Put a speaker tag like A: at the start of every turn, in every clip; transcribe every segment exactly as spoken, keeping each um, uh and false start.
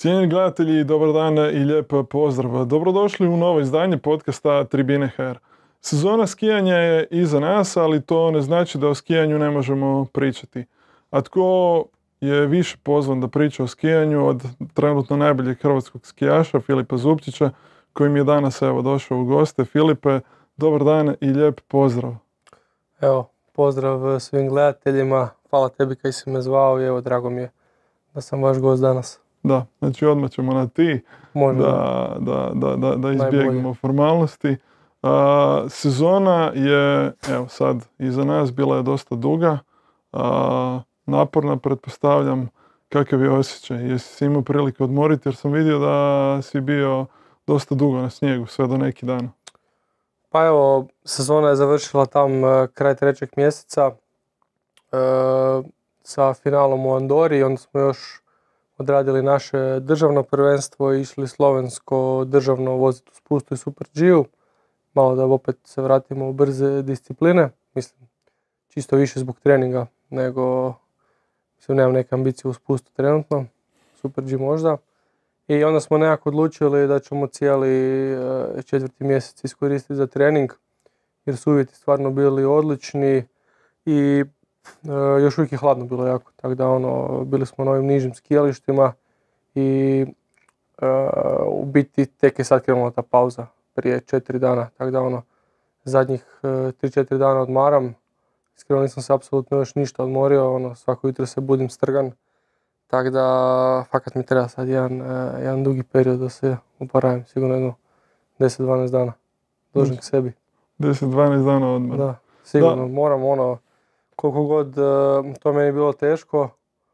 A: Cijenjeni gledatelji, dobar dan i lijep pozdrav. Dobrodošli u novo izdanje podcasta Tribine ha er. Sezona skijanja je iza nas, ali to ne znači da o skijanju ne možemo pričati. A tko je više pozvan da priča o skijanju od trenutno najboljeg hrvatskog skijaša Filipa Zupčića, koji mi je danas evo došao u goste. Filipe, dobar dan i lijep pozdrav.
B: Evo, pozdrav svim gledateljima, hvala tebi kaj si me zvao i evo, drago mi je da sam vaš gost danas.
A: Da, znači odmah ćemo na ti,
B: Možda.
A: da, da, da, da, da izbjegnemo formalnosti. A, sezona je, evo sad, iza nas bila je dosta duga, a, naporna, pretpostavljam. Kakav je osjećaj? Jesi si imao prilike odmoriti, jer sam vidio da si bio dosta dugo na snijegu, sve do neki dan.
B: Pa evo, sezona je završila tam kraj trećeg mjeseca e, sa finalom u Andori, onda smo još odradili naše državno prvenstvo i išli slovensko državno voziti u spustu i Super G-u. Malo da opet se vratimo u brze discipline, mislim, čisto više zbog treninga nego, mislim, nemam neke ambicije u spustu trenutno, Super G možda. I onda smo nekako odlučili da ćemo cijeli četvrti mjesec iskoristiti za trening, jer su uvjeti stvarno bili odlični i e, još uvijek je hladno bilo jako, tako da ono, bili smo na ovim nižim skijalištima i e, u biti tek je sad krenula ta pauza prije četiri dana, tako da ono, zadnjih e, tri četiri dana odmaram, iskreno nisam se apsolutno još ništa odmorio, ono, svako jutro se budim strgan. Tako da, fakat mi treba sad jedan, uh, jedan dugi period da se oporavim, sigurno jedno deset do dvanaest dana, dođem k sebi.
A: deset do dvanaest dana odmah.
B: Da, sigurno,
A: da.
B: moram ono, koliko god uh, to meni bilo teško,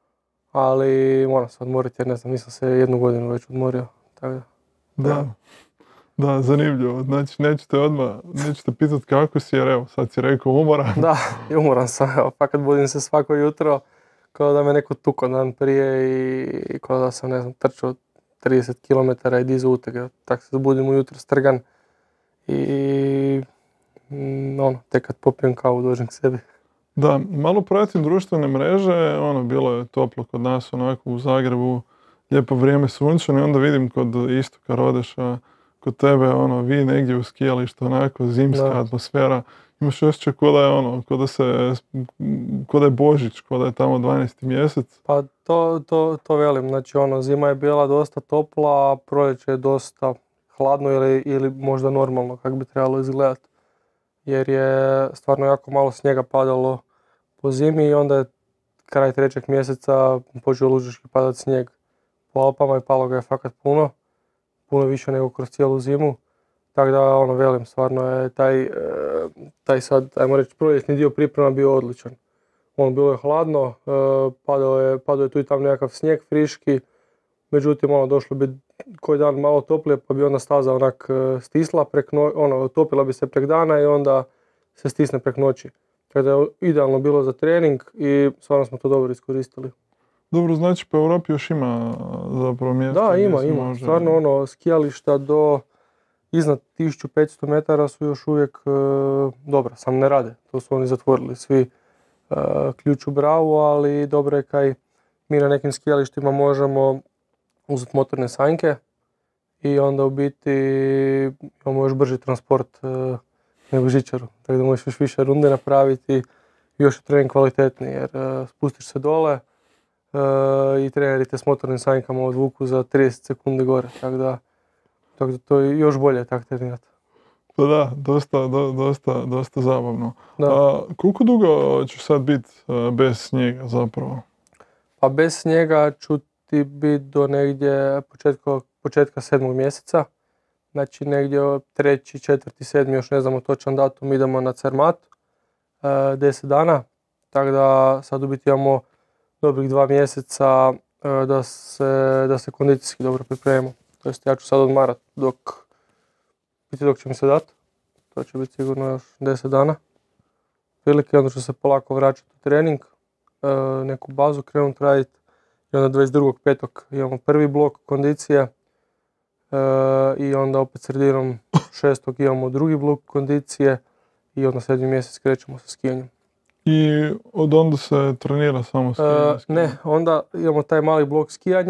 B: ali moram se odmoriti jer ne znam, nisam se jednu godinu već odmorio, tako da.
A: Da, da, zanimljivo, znači nećete odmah, nećete pitati kako si, jer evo, sad si rekao umoran.
B: Da, i umoran sam, evo, fakat budim se svako jutro, kao da me neko tukao dan prije i kao da sam, ne znam, trčao trideset kilometara i dizao utege. Tako se budim ujutro strgan i mm, ono, tek kad popijem kavu dođem k sebi.
A: Da, malo pratim društvene mreže, ono, bilo je toplo kod nas, onako u Zagrebu, lijepo vrijeme sunčano i onda vidim kod Istoka Rodeša, kod tebe, ono, vi negdje u skijalištu, onako, zimska
B: Da.
A: atmosfera. Imaš osjećaj ko da je ono, ko da se, ko da je Božić, ko da je tamo dvanaesti mjesec.
B: Pa to, to, to velim, znači ono, zima je bila dosta topla, a proljeće je dosta hladno ili, ili možda normalno kako bi trebalo izgledati. Jer je stvarno jako malo snijega padalo po zimi i onda je kraj trećeg mjeseca počeo lužički padati snijeg po Alpama i palo ga je fakat puno, puno više nego kroz cijelu zimu. Tako da, ono, velim, stvarno je taj, taj sad, ajmo reći, proljetni dio priprema bio odličan. Ono, bilo je hladno, padao je, padao je tu i tam nekakav snijeg friški, međutim, ono, došlo bi koji dan malo toplije, pa bi onda staza onak stisla prek no, ono, topila bi se prek dana i onda se stisne prek noći. Tako da je idealno bilo za trening i stvarno smo to dobro iskoristili.
A: Dobro, znači pa u Europi još ima zapravo mjesta.
B: Da, ima, ima. Može... Stvarno, ono, skijališta do iznad tisuću petsto metara su još uvijek e, dobra, sam ne rade. To su oni zatvorili svi e, ključ u bravu, ali dobro je kaj mi na nekim skijalištima možemo uzeti motorne sanjke i onda u biti imamo još brži transport e, nego žičaru. Tako da možeš još više runde napraviti i još je trening kvalitetniji jer e, spustiš se dole e, i treneri te s motornim sanjkama odvuku za trideset sekundi gore. Tako da Tako da to je još bolje tako trenirati.
A: Pa da, dosta, do, dosta, dosta zabavno.
B: Da.
A: A, koliko dugo ću sad biti bez snijega zapravo?
B: Pa bez snijega ću ti biti do negdje početka, početka sedmog mjeseca. Znači negdje treći, četvrti, sedmi, još ne znamo točan datum, idemo na Cermat, e, deset dana. Tako da sad u biti imamo dobrih dva mjeseca e, da, se, da se kondicijski dobro pripremimo. To jest ja ću sad odmarat dok, biti dok će mi se dati, to će biti sigurno još deset dana. Prilike, onda ću se polako vraćati u trening, e, neku bazu krenuti raditi i onda dvadeset drugog petog imamo prvi blok kondicije e, i onda opet sredinom šestog imamo drugi blok kondicije i onda sedmi mjesec krećemo sa skijanjem.
A: I od onda se trenira samo skijanje?
B: E, ne, onda imamo taj mali blok skijanja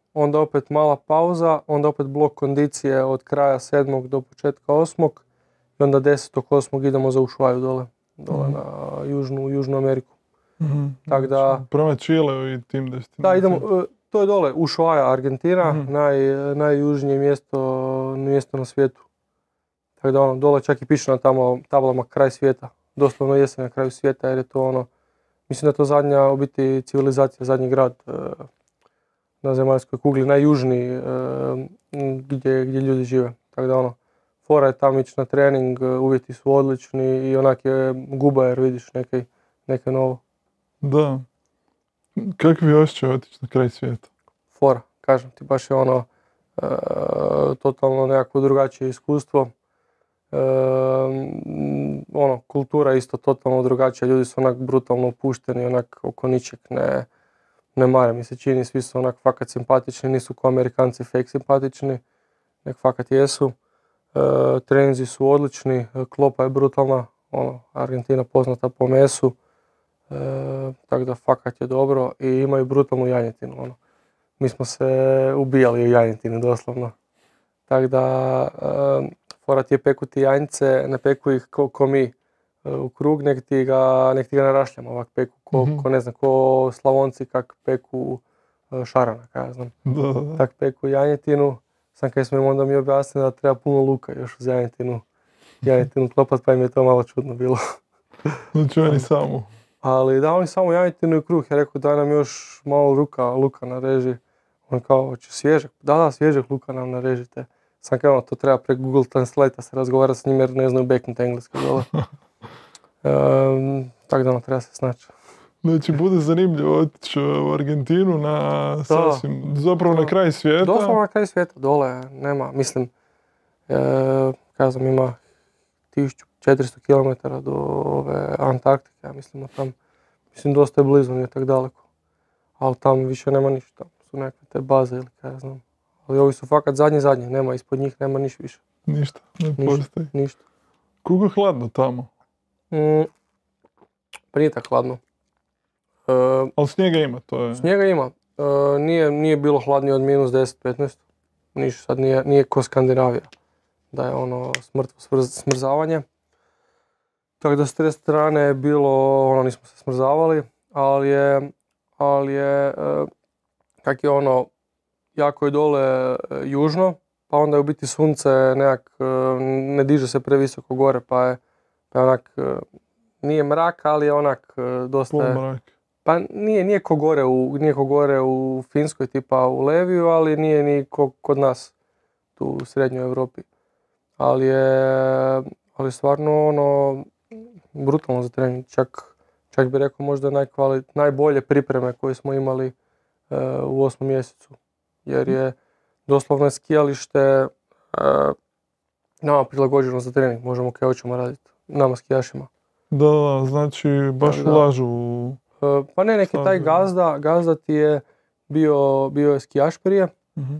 B: onda opet mala pauza, onda opet blok kondicije od kraja sedmog do početka osmog i onda desetog osmog idemo za Ushuaju dole, dole
A: Mhm.
B: na južnu, južnu Ameriku.
A: Mhm.
B: Tak da-
A: Znači, prema Čileu i tim
B: Da,
A: destinacijama.
B: idemo, e, to je dole, Ushuaia, Argentina,
A: Mhm.
B: naj, najjužnije mjesto, mjesto na svijetu. Tako da ono, dole čak i piše na tamo tablama kraj svijeta, doslovno jesen na kraju svijeta jer je to ono, mislim da je to zadnja u biti civilizacija, zadnji grad e, na zemaljskoj kugli, najjužniji e, m, gdje, gdje ljudi žive. Tako da ono, fora je tamo ići na trening, e, uvjeti su odlični i onak je guba jer vidiš neke, neke novo.
A: Da. Kakvi osjećaj otići na kraj svijeta?
B: Fora, kažem ti, baš je ono e, totalno nekako drugačije iskustvo. E, m, ono, kultura je isto totalno drugačija, ljudi su onak brutalno opušteni, onak oko ničeg ne, ne mare mi se čini, svi su onak fakat simpatični, nisu kao Amerikanci fake simpatični, nek fakat jesu. E, treninzi su odlični, klopa je brutalna, ono, Argentina poznata po mesu, e, tako da fakat je dobro i imaju brutalnu janjetinu, ono. Mi smo se ubijali u janjetini doslovno. Tako da, e, fora ti je peku ti janjce, ne peku ih ko, ko mi e, u krug, nek ti ga, nek ti ga narašljamo ovak peku, ko,
A: Mhm.
B: ko ne znam, ko Slavonci kak peku e, šarana, kaj ja znam.
A: Da, da, da.
B: Tak peku janjetinu, sam kaj smo im onda mi objasnili da treba puno luka još uz janjetinu, janjetinu klopat, pa im je to malo čudno bilo.
A: Znači oni samo.
B: Ali da, oni samo janjetinu i kruh, ja rekao daj nam još malo luka, luka nareži. On kao, hoće svježeg? Da, da, svježeg luka nam narežite. Sam kao, to treba preko Google Translate se razgovara s njim jer ne znaju beknut engleski dole. Um, tako da ono, treba se snaći.
A: Znači, bude zanimljivo otići u Argentinu na sasvim, zapravo na
B: Da.
A: kraj svijeta.
B: Doslovno na kraj svijeta, dole nema, mislim, e, kaj znam, ima tisuću četiristo kilometara do ove Antarktike, ja mislim, tam, mislim, dosta je blizu, nije tako daleko. Ali tamo više nema ništa, tamo su nekakve te baze ili kaj ja znam. Ali ovi su fakat zadnji zadnji, nema, ispod njih nema niš više,
A: Ništa, ne
B: Ništa.
A: postoji.
B: ništa.
A: Koliko je hladno tamo?
B: Mm, pa nije tako hladno. E,
A: Ali snijega ima, to je.
B: snijega ima, e, nije, nije bilo hladnije od minus deset petnaest, niš sad nije, nije ko Skandinavija, da je ono smrtvo smrz- smrzavanje. Tako da s te strane je bilo, ono, nismo se smrzavali, ali je, ali je, e, kak je ono, jako je dole e, južno, pa onda je u biti sunce nekak, e, ne diže se previsoko gore, pa je, pa je onak, e, nije mrak, ali je onak e, dosta je,
A: Polmrak.
B: pa nije, nije ko gore u, nije ko gore u Finskoj, tipa u Leviju, ali nije ni ko kod nas, tu u srednjoj Europi. Ali je, ali stvarno ono, brutalno za trening, čak, čak bi rekao možda najkvali, najbolje pripreme koje smo imali e, u osmom mjesecu. Jer je doslovno je skijalište e, nama prilagođeno za trening, možemo kaj hoćemo raditi, nama skijašima.
A: Da, da, znači baš
B: Da, da.
A: ulažu u...
B: E, pa ne, neki
A: Sad,
B: taj
A: da.
B: gazda, gazda ti je bio, bio je skijaš prije
A: Mhm.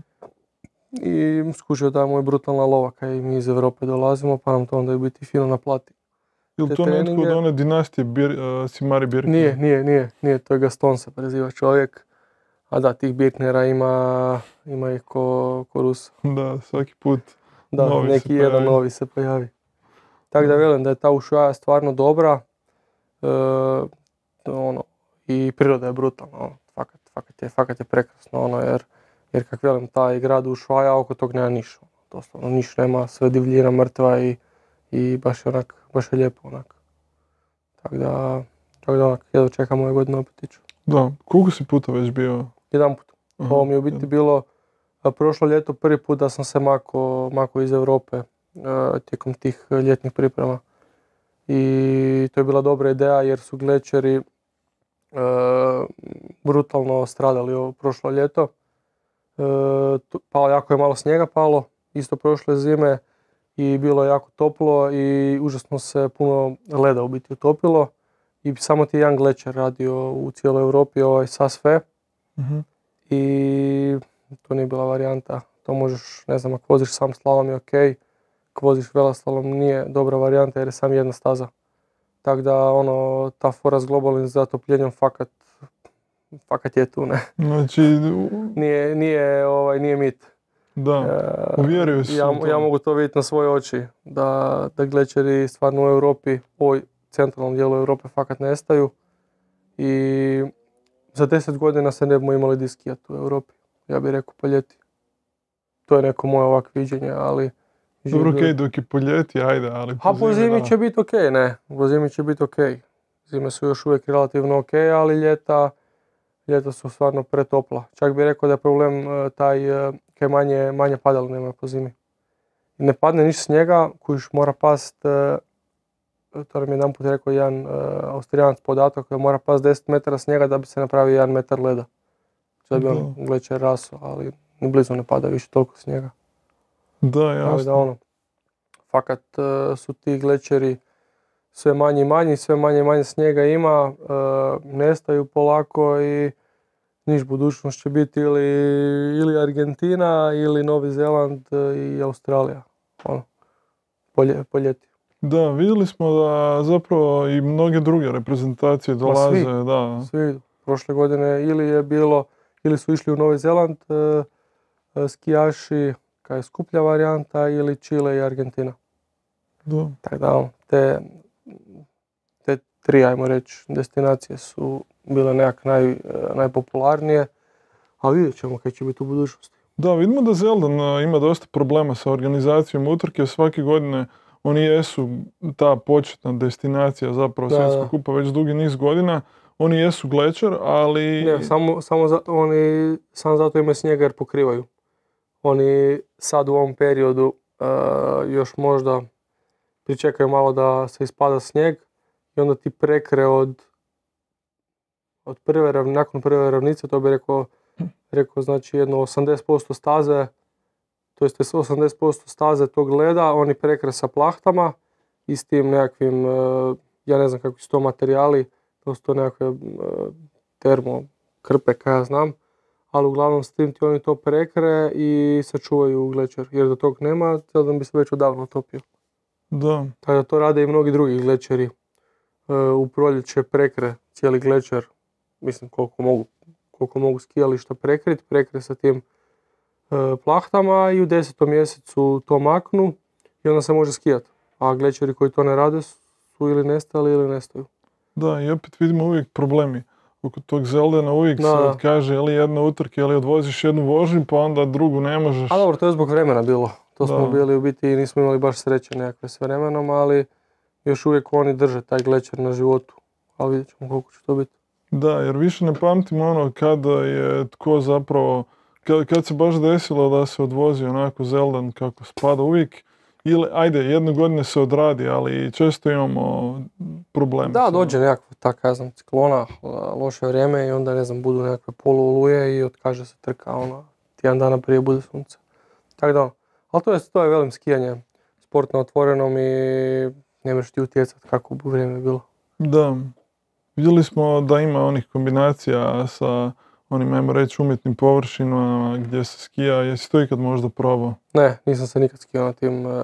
B: i skušao da mu je brutalna lova kaj mi iz Europe dolazimo, pa nam to onda u biti fino naplati.
A: Jel
B: te
A: to netko od
B: treninge-
A: one dinastije Bir, uh, Simari Birkin?
B: Nije, nije, nije, nije, to je Gaston se preziva čovjek. A da, tih Birknera ima, ima ih ko, ko Rusa.
A: Da, svaki put.
B: Da,
A: Novi se
B: neki jedan
A: pojavi.
B: novi se pojavi. Tako da velim da je ta Ushuaia stvarno dobra. E, ono, i priroda je brutalna, ono, fakat, fakat je, fakat je prekrasno, ono, jer, jer kak velim, taj grad Ushuaia, oko tog nema niš, ono, doslovno, niš nema, sve divljina mrtva i, i baš je onak, baš je lijepo onak. Tako da, tako da onak, jedva čekam ove godine opet ići.
A: Da, koliko si puta već bio?
B: Jedan put.
A: Aha,
B: Ovo mi je u biti
A: jedan.
B: bilo a, prošlo ljeto prvi put da sam se mako, mako iz Europe e, tijekom tih ljetnih priprema. I to je bila dobra ideja jer su glečeri e, brutalno stradali ovo prošlo ljeto. E, tu- palo, jako je malo snijega palo, isto prošle zime i bilo je jako toplo i užasno se puno leda u biti utopilo. I samo ti je jedan glečer radio u cijeloj Europi, ovaj Sasfe.
A: Mhm.
B: I to nije bila varijanta. To možeš, ne znam, ako voziš sam slalom je ok, ako voziš veloslalom nije dobra varijanta jer je sam jedna staza. Tako da, ono, ta fora s globalnim zatopljenjem fakat fakat je tu, ne.
A: Znači,
B: Nije, nije, ovaj, nije mit.
A: da, uvjerio si
B: ja,
A: u to.
B: ja mogu to vidjeti na svoje oči, da, da glečeri stvarno u Europi, u ovoj centralnom dijelu Europe fakat nestaju. I za deset godina se ne bismo imali di skijati u Europi. Ja bih rekao po ljeti. To je neko moje ovako viđenje, ali...
A: Dobro, okej, okay, dok je po ljeti, ajde, ali
B: po zimi... A po zimi
A: da.
B: će biti okej, okay, ne. Po zimi će biti okej. Okay. Zime su još uvijek relativno okej, okay, ali ljeta, ljeta su stvarno pretopla. Čak bih rekao da je problem taj kaj manje, manje padalo nema po zimi. I ne padne ništa snijega kojiš mora past, to nam je jedan put rekao jedan uh, Austrijanac podatak, da mora past deset metara snijega da bi se napravio jedan metar leda. Da bi on glečer raso, ali ni blizu ne pada više toliko snijega.
A: Da, jasno.
B: Da, ono, fakat uh, su ti glečeri sve manje i manje, sve manje i manje snijega ima, uh, nestaju polako i niš budućnost će biti ili, ili Argentina, ili Novi Zeland i Australija, ono, po, lje, po ljeti.
A: Da, vidjeli smo da zapravo i mnoge druge reprezentacije dolaze.
B: Svi,
A: da.
B: svi. Prošle godine ili je bilo, ili su išli u Novi Zeland uh, uh, skijaši, kaj je skuplja varijanta, ili Čile i Argentina.
A: Da.
B: Tako da, te, te tri, ajmo reći, destinacije su bile nekak naj, najpopularnije, a vidjet ćemo kaj će biti u budućnosti.
A: Da, vidimo da Zeldan ima dosta problema sa organizacijom utrke. Svake godine oni jesu ta početna destinacija zapravo svjetskog kupa već dugi niz godina. Oni jesu glečer, ali...
B: Ne, samo, samo za, oni samo zato imaju snijega jer pokrivaju. Oni sad u ovom periodu uh, još možda pričekaju malo da se ispada snijeg i onda ti prekre od, od prve, nakon prve ravnice, to bi rekao, rekao znači jedno osamdeset posto staze, to jest osamdeset posto staze tog leda, oni prekre sa plahtama i s tim nekakvim, uh, ja ne znam kakvi su to materijali, to su to nekakve uh, termo krpe, kaj ja znam, ali uglavnom s tim ti oni to prekre i sačuvaju glečer, jer da tog nema, onda bi se već odavno topio.
A: Da.
B: Tako da to rade i mnogi drugi glečeri. Uh, u proljeće prekre cijeli glečer, mislim koliko mogu, koliko mogu skijališta prekriti, prekre sa tim uh, plahtama i u desetom mjesecu to maknu i onda se može skijati. A glečeri koji to ne rade su ili nestali ili nestaju.
A: Da, i opet vidimo uvijek problemi. Oko tog Zeldana uvijek da. se odkaže ili jedna utrka ili odvoziš jednu vožnju pa onda drugu ne možeš.
B: A dobro, to je zbog vremena bilo. To da. smo bili u biti i nismo imali baš sreće nekakve s vremenom, ali još uvijek oni drže taj glečer na životu. Ali vidjet ćemo koliko će to biti.
A: Da, jer više ne pamtim ono kada je tko zapravo, kad, kad se baš desilo da se odvozi onako Zeldan kako spada uvijek. Ili, ajde, jedne godine se odradi, ali često imamo probleme.
B: Da, dođe nekakva taka, ja znam, ciklona, loše vrijeme i onda, ne znam, budu nekakve poluoluje i otkaže se trka, ono, tjedan dana prije bude sunce. Tako da, ali to je, to je velim skijanje, sport na otvorenom i ne možeš ti utjecati kako bi vrijeme bilo.
A: Da, vidjeli smo da ima onih kombinacija sa onim, ajmo reći, umjetnim površinama gdje se skija. Jesi to ikad možda probao?
B: Ne, nisam se nikad skijao na tim uh,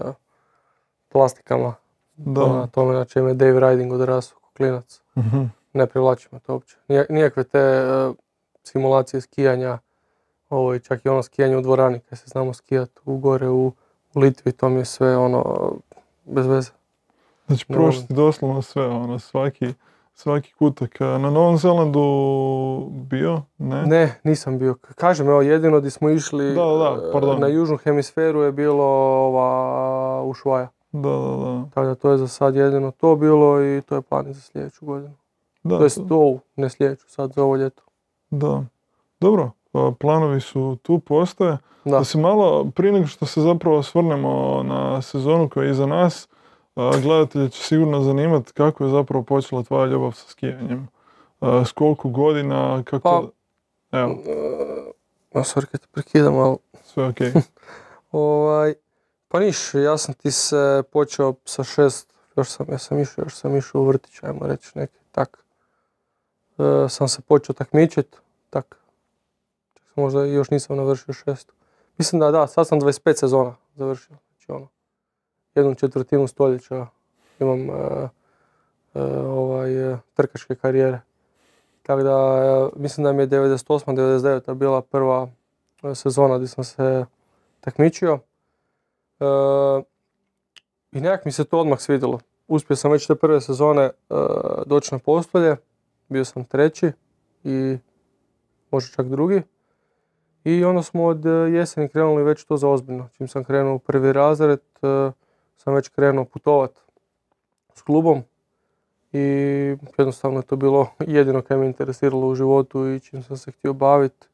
B: plastikama.
A: Da.
B: Na tome na čem je Dave Riding odrasao kao klinac.
A: Uh-huh. Ne
B: privlači me to uopće. Nijakve te uh, simulacije skijanja, ovo i čak i ono skijanje u dvorani kad se znamo skijati u gore u, u Litvi, to mi je sve ono bez veze.
A: Znači prošli ti doslovno sve, ono, svaki... Svaki kutak. Na Novom Zelandu bio? Ne?
B: Ne, nisam bio. Kažem, evo, jedino gdje smo išli
A: da, da, pardon.
B: na južnu hemisferu je bilo ova Ushuaia.
A: Da, da, da.
B: Tako da to je za sad jedino to bilo i to je plan za sljedeću godinu.
A: Da,
B: to je to, ne sljedeću, sad za ovo ljeto.
A: Da. Dobro, planovi su tu, postoje. Da. Da se malo, prije nego što se zapravo osvrnemo na sezonu koja je iza nas, gledatelji će sigurno zanimati kako je zapravo počela tvoja ljubav sa skijanjem. S koliko godina, kako...
B: Pa,
A: evo.
B: Uh, sorry kad te prekidam, ali...
A: Sve okej.
B: Okay. ovaj, pa niš, ja sam ti se počeo sa šest, još sam, ja sam išao, još sam išao u vrtić, ajmo reći neki, tak. Uh, sam se počeo takmičit, tak. Možda još nisam navršio šestu. Mislim da da, sad sam dvadeset pet sezona završio, znači ono. Jednu četvrtinu stoljeća imam uh, uh, ovaj, uh, trkačke karijere. Tako da, e, mislim da mi je devedeset osma devedeset deveta bila prva e, sezona gdje sam se takmičio. E, I nekak mi se to odmah svidjelo. Uspio sam već te prve sezone e, doći na postolje. Bio sam treći i možda čak drugi. I onda smo od jeseni krenuli već to za ozbiljno. Čim sam krenuo u prvi razred, e, sam već krenuo putovati s klubom. I jednostavno je to bilo jedino kaj me interesiralo u životu i čim sam se htio baviti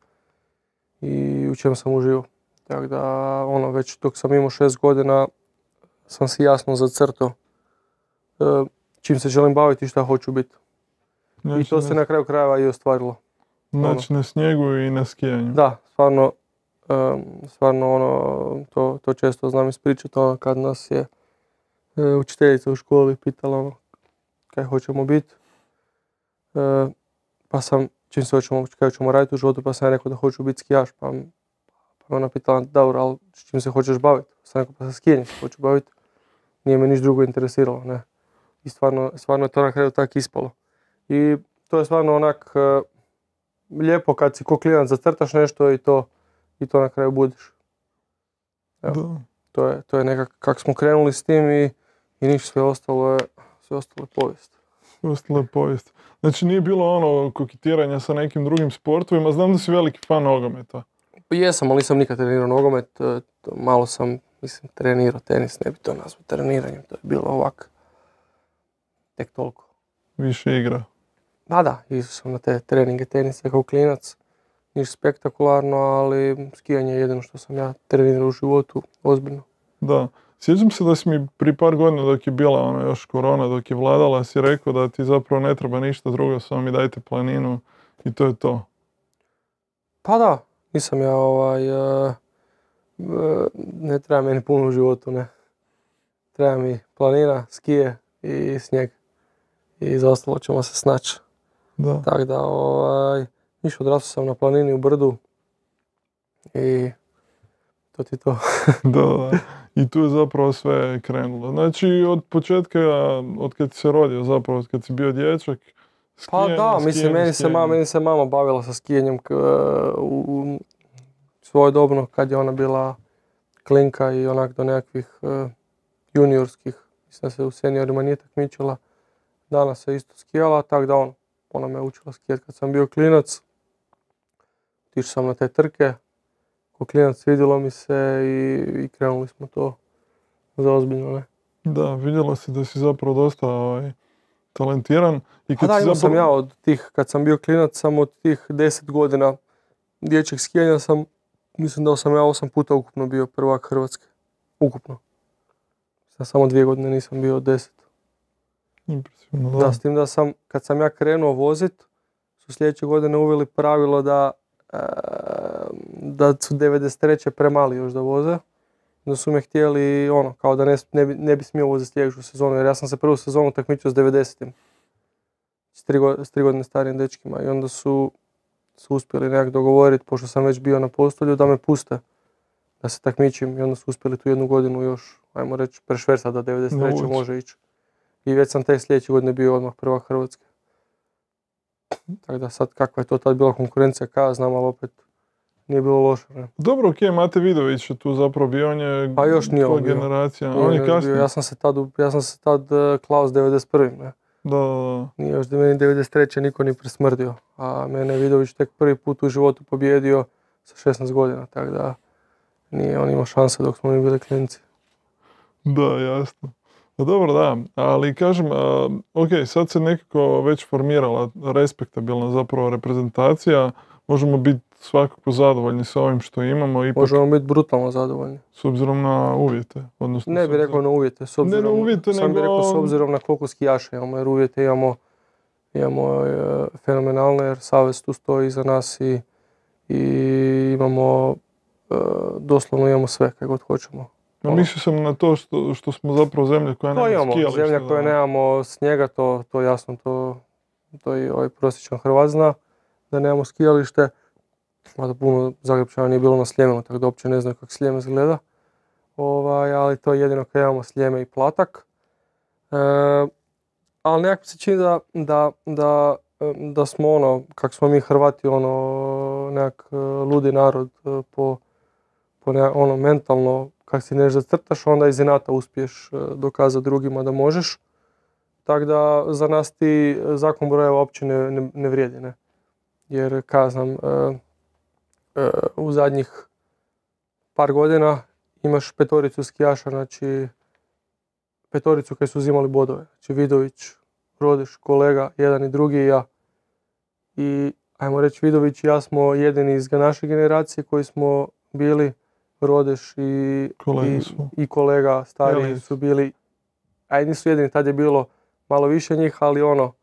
B: i u čem sam uživao. Tako da, ono, već dok sam imao šest godina sam si jasno zacrtao e, čim se želim baviti i šta hoću biti.
A: Znači,
B: I to
A: na,
B: se na kraju krajeva i ostvarilo.
A: znači
B: ono.
A: na snijegu i na skijanju.
B: Da, stvarno, e, stvarno ono, to, to često znam ispričati, ono, kad nas je e, učiteljica u školi pitala ono, kaj hoćemo biti. E, pa sam, čim se hoćemo, kaj hoćemo raditi u životu, pa sam ja rekao da hoću biti skijaš. Pa, pa me ona pitala, dobro, ali čim se hoćeš baviti? Pa sam rekao, pa sa skijanjem se hoću baviti. Nije me niš drugo interesiralo, ne. I stvarno, stvarno je to na kraju tako ispalo. I to je stvarno onak e, lijepo kad si ko klinac zacrtaš nešto i to, i to na kraju budiš. Evo, to je, to je nekak kak smo krenuli s tim i, i ništa, sve ostalo je, sve ostalo je povijest.
A: Ostalo je povijest. Znači nije bilo ono koketiranja sa nekim drugim sportovima, znam da si veliki fan nogometa.
B: Pa jesam, ali nisam nikad trenirao nogomet, e, to malo sam, mislim, trenirao tenis, ne bi to nazvao treniranjem, to je bilo ovak, tek toliko.
A: Više igra.
B: Da, da, išao sam na te treninge tenisa kao klinac, ništa spektakularno, ali skijanje je jedino što sam ja trenirao u životu, ozbiljno.
A: Da. Sjećam se da si mi prije par godina dok je bila ono još korona, dok je vladala, si rekao da ti zapravo ne treba ništa drugo, samo mi dajte planinu i to je to.
B: Pa da, nisam ja ovaj, uh, ne treba meni puno u životu, ne. Treba mi planina, skije i snijeg. I za ostalo ćemo se snaći.
A: Da.
B: Tako da, ovaj, niš odrastao sam na planini u brdu i to ti to.
A: Da, da. I tu je zapravo sve krenulo. Znači od početka, od kad si se rodio zapravo, od kad si bio dječak, skijanje,
B: Pa da, mislim,
A: skijanje,
B: meni se,
A: skijanje.
B: ma, meni se mama bavila sa skijanjem k, u, u svojedobno kad je ona bila klinka i onak do nekakvih uh, juniorskih, mislim da se u seniorima nije takmičila. Danas se isto skijala, tako da on, ona me učila skijati kad sam bio klinac. Otišao sam na te trke, ko klinac svidjelo mi se i, i krenuli smo to za ozbiljno, ne.
A: Da, vidjelo se da si zapravo dosta ovaj, talentiran. I
B: Pa
A: kad
B: da,
A: si
B: imao
A: zapravo...
B: sam ja od tih, kad sam bio klinac, sam od tih deset godina dječjeg skijanja sam, mislim da sam ja osam puta ukupno bio prvak Hrvatske. Ukupno. Sad samo dvije godine nisam bio od deset.
A: Impresivno, da.
B: Da, s tim da sam, kad sam ja krenuo vozit, su sljedeće godine uveli pravilo da, e, da su devedeset treće premali još da voze. Da su me htjeli, ono, kao da ne, ne, bi, ne bi smio voziti sljedeću sezonu, jer ja sam se prvu sezonu takmičio s devedesetim. S tri, s tri godine starijim dečkima i onda su, su uspjeli nekak dogovoriti, pošto sam već bio na postolju, da me puste da se takmičim i onda su uspjeli tu jednu godinu još, ajmo reći, prešversati da devedeset treće može ići. I već sam te sljedeće godine bio odmah prvak Hrvatske. Tako da sad kakva je to tad bila konkurencija, kada znam, ali opet nije bilo loše. Ne?
A: Dobro, okej, okay, Mate Vidović je tu zapravo bio, on je
B: pa još nije on
A: generacija.
B: Bio.
A: On je kasnije.
B: Ja sam se tad, ja sam se tad uh, klao s devedeset prvim. Ne?
A: Da, da, da.
B: Nije još da meni devedeset treće niko ni presmrdio. A mene je Vidović tek prvi put u životu pobjedio sa šesnaest godina. Tako da nije on imao šanse dok smo mi bili klinci.
A: Da, jasno. Dobro, da, ali kažem, uh, ok, sad se nekako već formirala respektabilna zapravo reprezentacija, možemo biti svakako zadovoljni sa ovim što imamo. Ipak,
B: možemo biti brutalno zadovoljni.
A: S obzirom na uvjete. Odnosno,
B: ne bih rekao na uvjete, s obzirom,
A: ne na uvjete,
B: sam
A: nego...
B: bih rekao s obzirom na koliko skijaša imamo, jer uvjete imamo, imamo uh, fenomenalne, jer Savez tu stoji iza nas i, i imamo, uh, doslovno imamo sve kaj god hoćemo.
A: Ja mislio sam na to što, što smo zapravo zemlja koja nema skijališta.
B: Zemlja koja nemamo snijega, to, to jasno, to, to i ovaj prosječan Hrvat zna, da nemamo skijalište. Mada puno Zagrepčana nije bilo na Sljemenu, tako da uopće ne znam kako Sljeme izgleda. Ovaj, ali to je jedino kad imamo Sljeme i Platak. E, ali nekako se čini da, da, da da smo ono, kak smo mi Hrvati, ono, nekak ludi narod po, po ne, ono, mentalno, kak si nešto zacrtaš, onda iz inata uspiješ dokazati drugima da možeš. Tako da za nas ti zakon brojeva uopće ne, ne, ne vrijedi, ne. Jer, kada znam, e, e, u zadnjih par godina imaš petoricu skijaša, znači petoricu koji su uzimali bodove. Znači Vidović, Rodiš, kolega, jedan i drugi i ja. I, ajmo reći, Vidović i ja smo jedini iz naše generacije koji smo bili, Rodeš i, i, i kolega stariji Jeli. Su bili, aj nisu jedini, tad je bilo malo više njih, ali ono,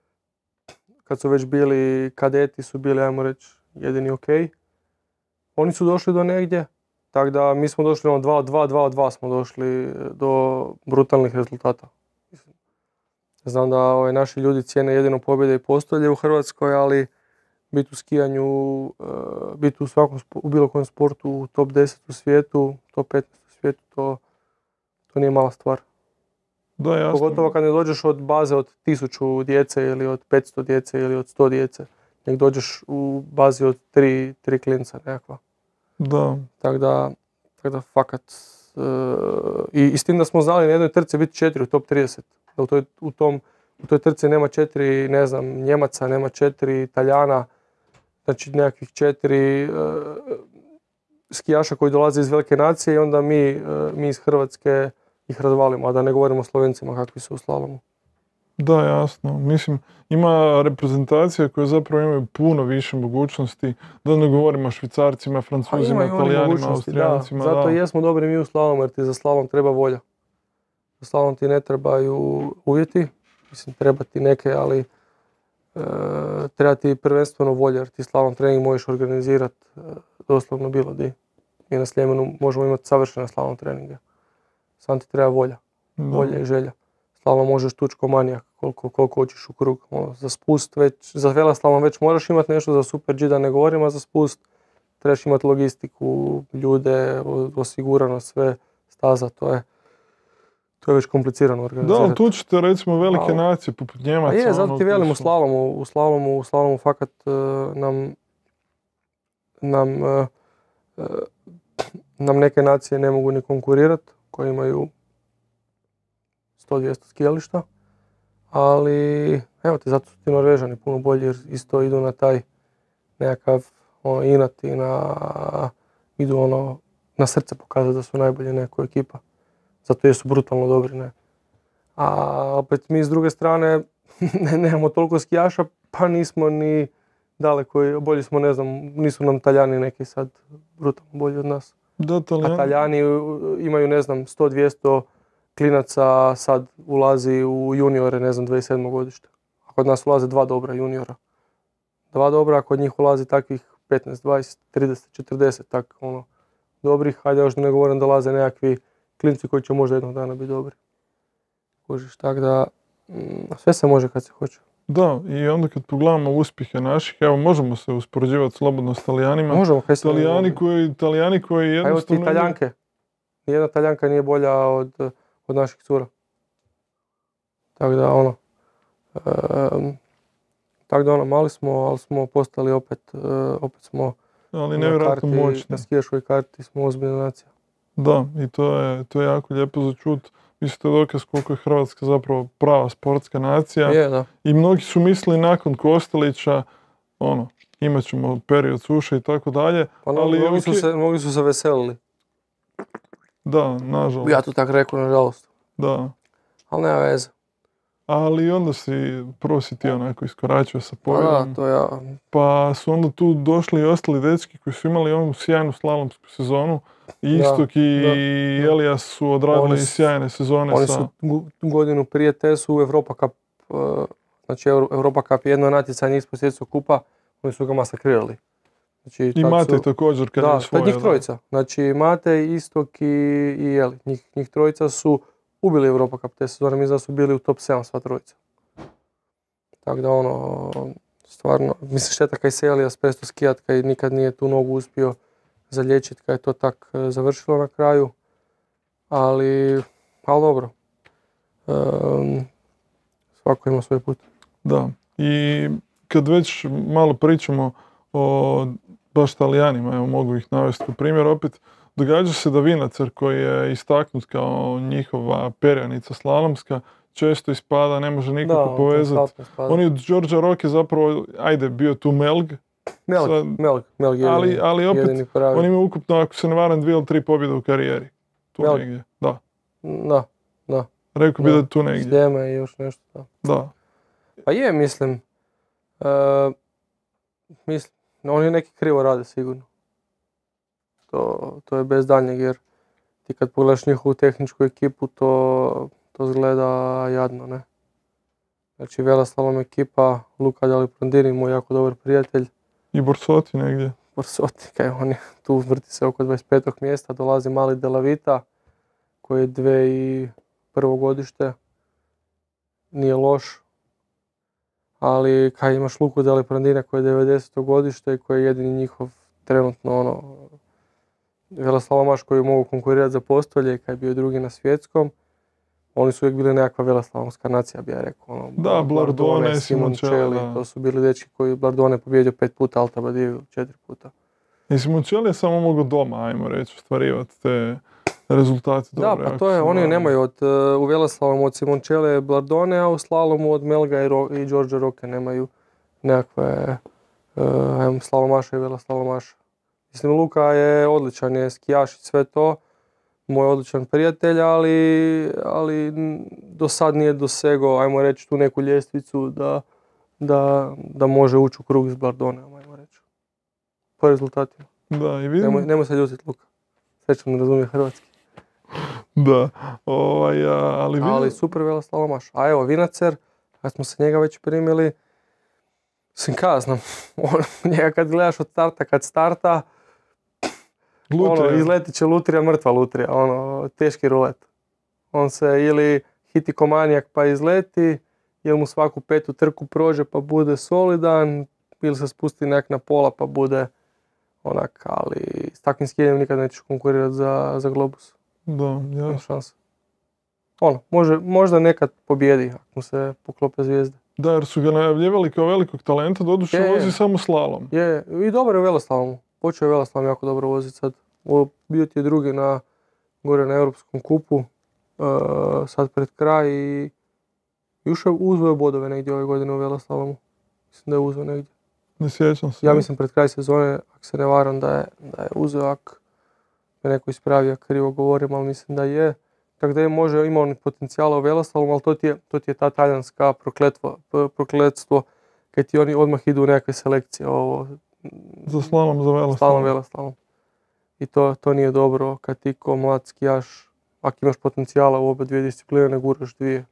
B: kad su već bili kadeti su bili, ajmo reći, jedini ok. Oni su došli do negdje, tako da mi smo došli ono dva od dva, dva od dva smo došli do brutalnih rezultata. Znam da ovaj, naši ljudi cijene jedino pobjede i postolje u Hrvatskoj, ali biti u skijanju, biti u svakom, u bilo kojem sportu, u top deset u svijetu, top petnaest u svijetu, to, to nije mala stvar.
A: Da, jasno.
B: Pogotovo kad ne dođeš od baze od tisuću djece ili od petsto djece ili od sto djece, nek dođeš u bazi od tri, tri klinca nekakva.
A: Da.
B: Tako da, tak da fakat. Uh, i, I s tim da smo znali na jednoj trci biti četiri u top trideset. Da u toj, u tom, u toj trci nema četiri, ne znam, Njemaca, nema četiri Italijana, znači nekakvih četiri uh, skijaša koji dolaze iz velike nacije i onda mi, uh, mi iz Hrvatske ih razvalimo, a da ne govorimo o Slovencima kakvi su u slalomu.
A: Da, jasno. Mislim, ima reprezentacija koje zapravo imaju puno više mogućnosti, da ne govorimo o Švicarcima, Francuzima, Italijanima, Austrijancima.
B: Da. Zato i jesmo dobri mi u slalomu, jer ti za slalom treba volja. Za slalom ti ne trebaju uvjeti, mislim treba ti neke, ali e, treba ti prvenstveno volja, jer ti slalom trening možeš organizirati e, doslovno bilo di. Mi na Sljemenu možemo imati savršene slalom treninge. Samo ti treba volja, volja i želja. Slalom možeš tući ko manijak, koliko, koliko hoćeš u krug. Ono, za spust već, za veleslalom već moraš imati nešto, za super G da ne govorim, a za spust trebaš imati logistiku, ljude, osigurano sve, staza, to je, to je već komplicirano organizirati.
A: Da, ali tu ćete recimo velike a, nacije, poput Njemaca.
B: A je, zato ti velim u slalomu, u slalomu, u slalomu fakat uh, nam, nam, uh, uh, nam neke nacije ne mogu ni konkurirati, koje imaju sto dvjesto skijališta, ali evo ti, zato su ti Norvežani puno bolji jer isto idu na taj nekakav ono, inat i na, idu ono, na srce pokazati da su najbolji neko ekipa. Zato jesu brutalno dobri, ne. A opet mi s druge strane ne, nemamo toliko skijaša, pa nismo ni daleko, bolji smo, ne znam, nisu nam Talijani neki sad brutalno bolji od nas.
A: Da, Talijani.
B: A Talijani imaju, ne znam, sto dvjesto klinaca sad ulazi u juniore, ne znam, dvadeset sedmo godište. A kod nas ulaze dva dobra juniora. Dva dobra, a kod njih ulazi takvih petnaest, dvadeset, trideset, četrdeset, tak ono, dobrih. Hajde još da ne govorim da ulaze nekakvi klinci koji će možda jednog dana biti dobri. Kužiš, tak da sve se može kad se hoće.
A: Da, i onda kad pogledamo uspjehe naših, evo možemo se uspoređivati slobodno s Talijanima.
B: Možemo, kaj se
A: Talijani koji, Talijani koji jednostavno...
B: A evo ti Talijanke. Nijedna Talijanka nije bolja od, od naših cura. Tako da ono, um, tako da ono, mali smo, ali smo postali opet, uh, opet smo
A: ali nevjerojatno moćni.
B: Na skijaškoj karti smo ozbiljna nacija.
A: Da, i to je, to je jako lijepo za čut. Mislim, to je dokaz koliko je Hrvatska zapravo prava sportska nacija.
B: Je, da.
A: I mnogi su mislili nakon Kostelića, ono, imat ćemo period suše i tako dalje.
B: Pa no, ali mnogi, su se, mnogi su se veselili.
A: Da, nažalost.
B: Ja to tako rekao, nažalost.
A: Da.
B: Ali nema veze.
A: Ali onda si, prvo si ti onako iskoračio sa pobjedom.
B: Da, to ja.
A: Pa su onda tu došli i ostali dečki koji su imali onu sjajnu slalomsku sezonu. Istok i da, Elijas su odradili oni, sjajne sezone.
B: Oni
A: sa...
B: su godinu prije te su u Europa Cup, uh, znači Europa Cup jedno natjecanje ispod svjetskog kupa, oni su ga masakrirali. Znači,
A: I Matej su, također kad
B: da,
A: je svoje.
B: Da, njih trojica. Znači Matej, Istok i, i Eli. Njih, njih trojica su ubili Europa Cup te sezone, mislim da su bili u top sedam sva trojica. Tako da ono, stvarno, mislim šteta kaj se Elijas presto skijat, kaj nikad nije tu nogu uspio zaliječiti kad je to tak završilo na kraju, ali, ali dobro, um, svako ima svoj put.
A: Da, i kad već malo pričamo o baš Talijanima, evo mogu ih navesti kao primjer opet, događa se da Vinacer koji je istaknut kao njihova perjanica slalomska, često ispada, ne može nikako
B: Da,
A: povezati. On je od Đorđa Roke zapravo, ajde, bio tu Melg.
B: Melg,
A: sad,
B: Melg, Melg jedini,
A: ali, ali opet,
B: jedini pravi.
A: on ima ukupno, ako se ne varam, dvije ili tri pobjede u karijeri. Tu
B: Melg.
A: negdje, da.
B: Da, da.
A: Rekao bi da je tu negdje.
B: Sljeme i još nešto, da.
A: Da.
B: Pa je, mislim. Uh, mislim, oni neki krivo rade sigurno. To, to je bez daljnjeg, jer ti kad pogledaš njihovu tehničku ekipu, to, to izgleda jadno, ne. Znači, Veleslalom ekipa, Luca Dali Prondini, moj jako dobar prijatelj.
A: I Borsoti negdje.
B: Borsoti, kaj on je tu vrti se oko dvadeset petog mjesta, dolazi mali Delavita, koji je dve i prvo godište. Nije loš. Ali kaj imaš Luku Dali Prondina koji je devedeseto godište i koji je jedini njihov trenutno ono veleslalomaš koji mogu konkurirati za postolje i kaj je bio drugi na svjetskom. Oni su uvijek bili nekakva veleslalomska nacija, bi ja rekao. Ono,
A: da, Blardone, Simoncelli,
B: da. To su bili dečki koji Blardone pobjedio pet puta, Alta Badiju četiri puta.
A: I Simoncelli je samo mogu doma, ajmo reći, ostvarivati te rezultate dobre.
B: Da, pa to je, oni nemaju od, uh, u veleslalomu od Simoncelli Blardone, a u slalomu od Melga i, Ro, i Đorđa Roke nemaju nekakve uh, ajmo, slalomaša i veleslalomaša. Mislim, Luka je odličan, je skijaš i sve to, moj odličan prijatelj, ali, ali do sad nije dosegao, ajmo reći, tu neku ljestvicu da, da, da može ući u krug s Bardoneom, ajmo reći. Po rezultatima.
A: Da, i vidim...
B: Nemoj, nemoj se ljutiti, Luka. Srećom ne razumije hrvatski.
A: Da, ovaj, ali vidim...
B: Ali super veleslalomaš. A evo, Vinacer, kad smo se njega već primili, sam kaznom. Njega kad gledaš od starta, kad starta, ono, izletit će lutrija, mrtva lutrija, ono, teški rulet. On se ili hiti ko manijak pa izleti, ili mu svaku petu trku prođe pa bude solidan, ili se spusti nek na pola pa bude onak, ali s takvim skijanjem nikad nećeš konkurirati za, za Globus.
A: Da, ja.
B: Šansa. Ono, može, možda nekad pobjedi ako mu se poklope zvijezde.
A: Da, jer su ga najavljivali kao velikog talenta, doduše je, vozi je. samo slalom.
B: Je, i dobro je u veleslalomu. Počeo je veleslalom jako dobro voziti sad. Bio ti je drugi na, gore na Europskom kupu, uh, sad pred kraj i još je uzeo bodove negdje ove godine u veleslalomu. Mislim da je uzeo negdje.
A: Ne sjećam se.
B: Ja mislim pred kraj sezone, ako se ne varam, da je, da je uzeo, ako me neko ispravi, ako krivo govorim, ali mislim da je. Tako da je može, ima on potencijala u veleslalomu, ali to ti je, to ti je ta talijanska prokletstvo, kad ti oni odmah idu u nekakve selekcije. Ovo,
A: za slalom, za veleslalom.
B: Slalom, veleslalom. I to, to nije dobro kad ti ko mlad skijaš, ako imaš potencijala u oba dvije discipline, ne guraš dvije.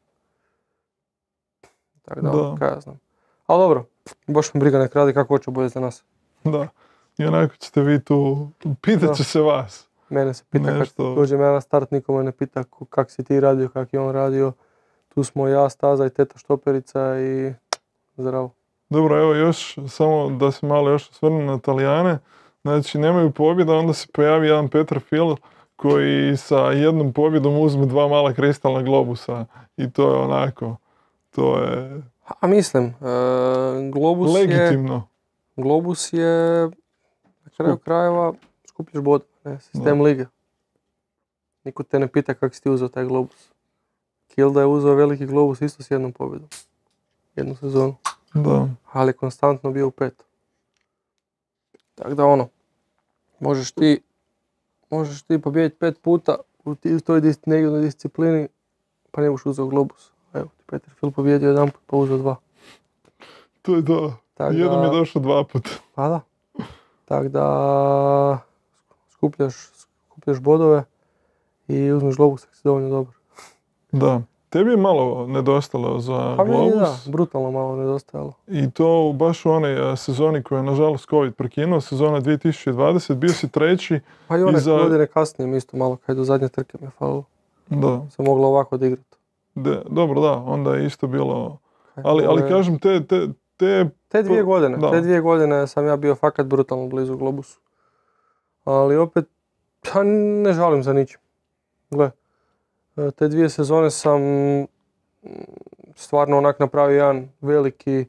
B: Tako da, da. Kaj ja znam. Ali dobro, baš mi briga nek radi kako hoće bolje za nas.
A: Da, i onako ćete vi tu, pitat će se vas.
B: Mene se pita Nešto... kad dođem ja na start, nikome ne pita kak si ti radio, kak je on radio. Tu smo ja, Staza i teta Štoperica i zdravo.
A: Dobro, evo još, samo da se malo još osvrnem na Talijane. Znači, nemaju pobjeda, onda se pojavi jedan Petar Fil koji sa jednom pobjedom uzme dva mala kristalna globusa. I to je onako, to je...
B: A mislim, e, globus
A: legitimno.
B: je... Globus je, na kraju krajeva, skupljaš bod, ne, sistem da. Lige. Niko te ne pita kako si ti uzeo taj globus. Kilda je uzeo veliki globus isto s jednom pobjedom. Jednu sezonu.
A: Da.
B: Ali je konstantno bio u pet. Tako da ono, možeš ti, možeš ti pobijediti pet puta u toj negdje disciplini, pa ne buš uzeo globus. Evo ti Petar Fil pobjedio jedan put, pa uzeo dva.
A: To je to. Tak Jednom da, je došao dva puta.
B: Pa da. Tako da skupljaš, skupljaš bodove i uzmeš globus ako si dovoljno dobar.
A: Da. Tebi je malo nedostalo za
B: pa
A: globus.
B: Da, brutalno malo nedostajalo.
A: I to baš u onoj sezoni koja je nažalost COVID prekinuo, sezona dvije tisuće dvadesete. Bio si treći.
B: Pa i one za... godine kasnije mi isto malo, kaj do zadnje trke mi je falilo.
A: Da.
B: Se moglo ovako odigrati.
A: Dobro, da, onda je isto bilo... Ali, ali kažem, te... te, te...
B: te dvije godine, da. te dvije godine sam ja bio fakat brutalno blizu globusu. Ali opet, pa ne žalim za ničim. Gle. Te dvije sezone sam stvarno onak napravio jedan veliki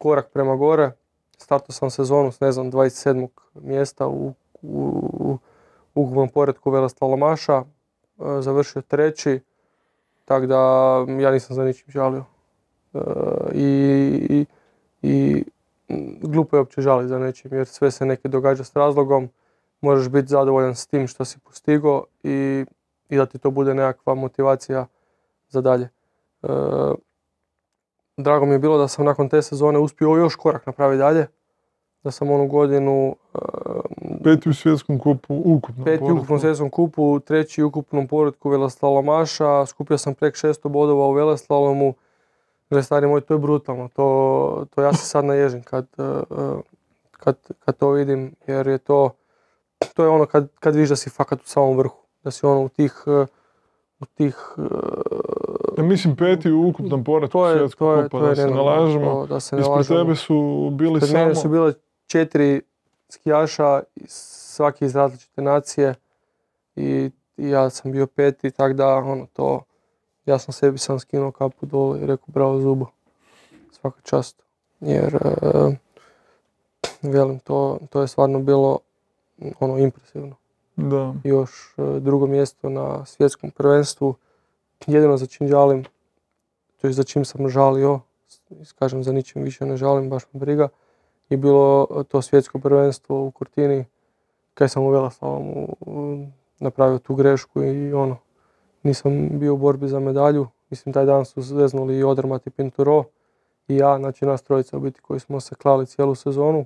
B: korak prema gore. Startao sam sezonu s ne znam dvadeset sedmog mjesta u, u, u ukupnom poretku veleslalamaša, završio treći, tako da ja nisam za ničim žalio. E, i, i, i glupo je uopće žaliti za nečim jer sve se neki događa s razlogom, moraš biti zadovoljan s tim što si postigao i, i da ti to bude nekakva motivacija za dalje. E, drago mi je bilo da sam nakon te sezone uspio još korak napraviti dalje, da sam onu godinu
A: peti u svjetskom kupu ukupnom
B: peti u ukupnom svjetskom kupu, treći u ukupnom poretku veleslalomaša, skupio sam prek šesto bodova u veleslalomu. Gle, stari moj, to je brutalno, to, to ja se sad naježim kad, kad, kad to vidim, jer je to, to je ono kad, kad vidiš da si fakat u samom vrhu, da si ono u tih, u tih
A: ja mislim peti u ukupnom poretku svjetskog kupa, da se ne lažemo. Ispred tebe su bili
B: Ispred
A: samo...
B: mene su bile četiri skijaša, svaki iz različite nacije i, i ja sam bio peti, tako da ono to, ja sam sebi sam skinuo kapu dole i rekao bravo Zubo, svaka čast, jer uh, velim, to, to je stvarno bilo ono impresivno.
A: Da.
B: Još uh, drugo mjesto na svjetskom prvenstvu, jedino za čim žalim, to je za čim sam žalio, kažem za ničim više ne žalim, baš me briga, je bilo to svjetsko prvenstvo u Cortini, kad sam u veleslalomu napravio tu grešku i ono, nisam bio u borbi za medalju. Mislim, taj dan su zeznuli i Odermatt i Pinturo i ja, znači nas trojica u biti koji smo se klali cijelu sezonu.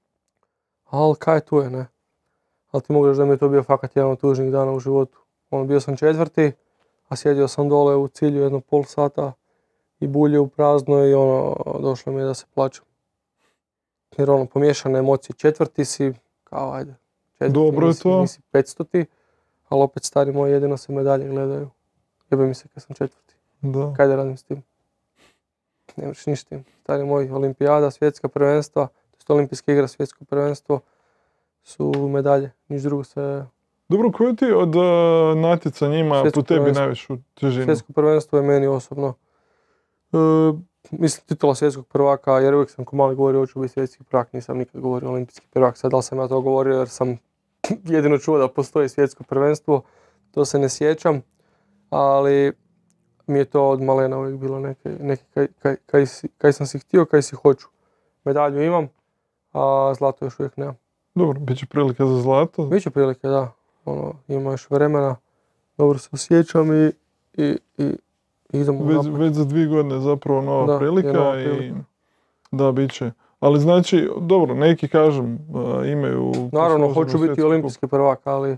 B: Ali kaj tu je, ne? Ali ti mogu reći da mi je to bio fakat jedan od tužnih dana u životu. Ono, bio sam četvrti, a sjedio sam dole u cilju jedno pol sata i bulje u prazno i ono, došlo mi je da se plaćam. Jer ono, pomiješane emocije, četvrti si, kao ajde, četvrti,
A: dobro je
B: nisi,
A: to.
B: nisi petstoti, ali opet stari moji jedino se medalje gledaju. Jebe mi se kad sam četvrti.
A: Da.
B: Kaj da radim s tim? Nemaš ništa s tim. Stari moji, olimpijada, svjetska prvenstva, to je olimpijske igre, svjetsko prvenstvo, su medalje, niš drugo se...
A: Dobro, koju ti od uh, natjecanja ima po tebi najvišu težinu?
B: Svjetsko prvenstvo je meni osobno. E, mislim, titula svjetskog prvaka, jer uvijek sam ko mali govorio hoću biti svjetski prvak, nisam nikad govorio olimpijski prvak. Sad da li sam ja to govorio jer sam jedino čuo da postoji svjetsko prvenstvo, to se ne sjećam, ali mi je to od malena uvijek bilo neke, neke kaj, kaj, kaj, si, kaj sam si htio, kaj si hoću. Medalju imam, a zlato još uvijek nemam.
A: Dobro, bit će prilike za zlato?
B: Biće prilike, da. Ono, ima još vremena, dobro se osjećam i, i, i idemo
A: već,
B: napad.
A: već za dvije godine zapravo nova
B: da,
A: prilika,
B: nova
A: prilika i da, bit će. Ali znači, dobro, neki kažem, imaju...
B: Naravno, hoću biti olimpijski prvak, ali,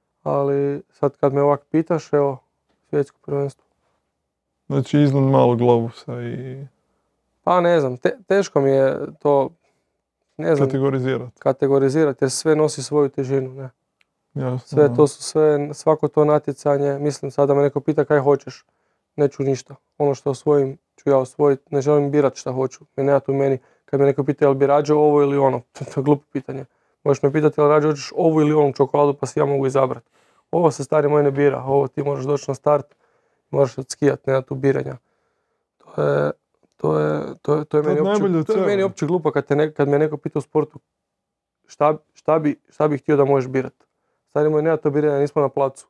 B: ali sad kad me ovak pitaš, evo, svjetsko prvenstvo.
A: Znači iznad malog globusa i...
B: Pa ne znam, te, teško mi je to, ne znam,
A: kategorizirati.
B: Kategorizirati jer sve nosi svoju težinu, ne.
A: Jasno,
B: sve
A: da.
B: to su sve, svako to natjecanje, mislim sad da me neko pita kaj hoćeš, neću ništa. Ono što osvojim ću ja osvojiti, ne želim birat šta hoću, jer nema tu meni. Kad me neko pita jel bi rađe ovo ili ono, to je glupo pitanje. Možeš me pitati jel rađe hoćeš ovu ili onu čokoladu pa si ja mogu izabrati. Ovo se stari moj ne bira, ovo ti možeš doći na start, možeš odskijati, nema tu biranja. To je, to je, to je, to je, meni, opće, to je meni opće glupo kad, te ne, kad me neko pita u sportu šta, šta, bi, šta bi htio da možeš birati. Stari moj, nema to biranja, nismo na placu.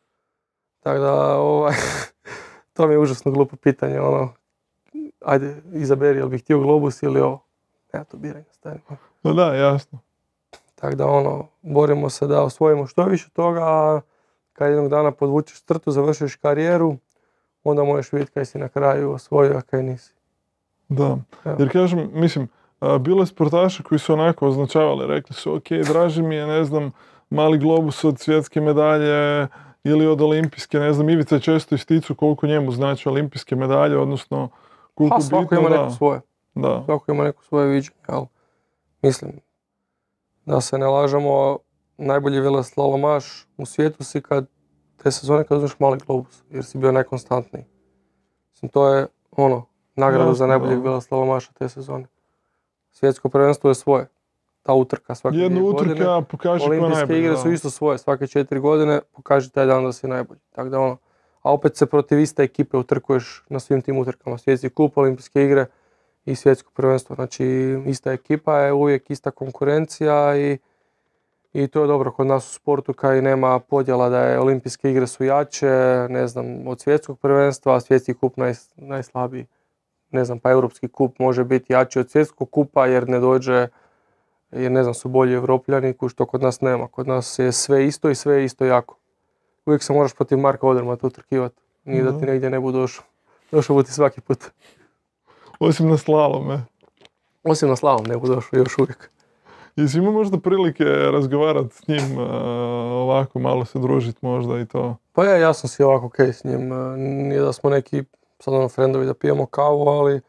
B: Tako da, ovaj, to mi je užasno glupo pitanje, ono, ajde, izaberi, jel bih htio globus ili ovo. Nema to biranja, stari moj.
A: No da, jasno.
B: Tako da, ono, borimo se da osvojimo što više toga, a kad jednog dana podvučeš crtu, završiš karijeru, onda možeš vidjeti kaj si na kraju osvojio, a kaj nisi.
A: Da, ja. Jer kažem, mislim, bilo je sportaša koji su onako označavali, rekli su, ok, draži mi je, ne znam, mali globus od svjetske medalje ili od olimpijske, ne znam, Ivica često ističu koliko njemu znači olimpijske medalje, odnosno koliko
B: bitno, svako ima neko svoje.
A: Da.
B: Svako ima neko svoje viđenje, ali mislim, da se ne lažemo, najbolji veleslalomaš u svijetu si kad te sezone kad uzmeš mali globus, jer si bio najkonstantniji. Mislim, to je ono, nagrada za najboljeg veleslalomaša te sezone. Svjetsko prvenstvo je svoje. Ta utrka svake dvije godine.
A: Jedna utrka pokaže ko je najbolji.
B: Olimpijske igre su isto svoje. Svake četiri godine pokaže taj dan da si najbolji. Tako da ono, a opet se protiv iste ekipe utrkuješ na svim tim utrkama. Svjetski kup, olimpijske igre i svjetsko prvenstvo. Znači, ista ekipa je uvijek ista konkurencija i, i to je dobro kod nas u sportu kaj nema podjela da je olimpijske igre su jače, ne znam, od svjetskog prvenstva, a svjetski kup naj, najslabiji. Ne znam, pa europski kup može biti jači od svjetskog kupa jer ne dođe, jer ne znam, su bolji Evropljani, što kod nas nema. Kod nas je sve isto i sve je isto jako. Uvijek se moraš protiv Marka Odermata utrkivati. Nije da ti negdje ne budu došao. Došao bu ti svaki put.
A: Osim na slalome.
B: Osim na slalom ne budu došao još uvijek.
A: Jesi imao možda prilike razgovarati s njim, uh, ovako malo se družiti možda i to?
B: Pa ja, ja sam si ovako ok s njim. Uh, nije da smo neki sad ono frendovi da pijemo kavu, ali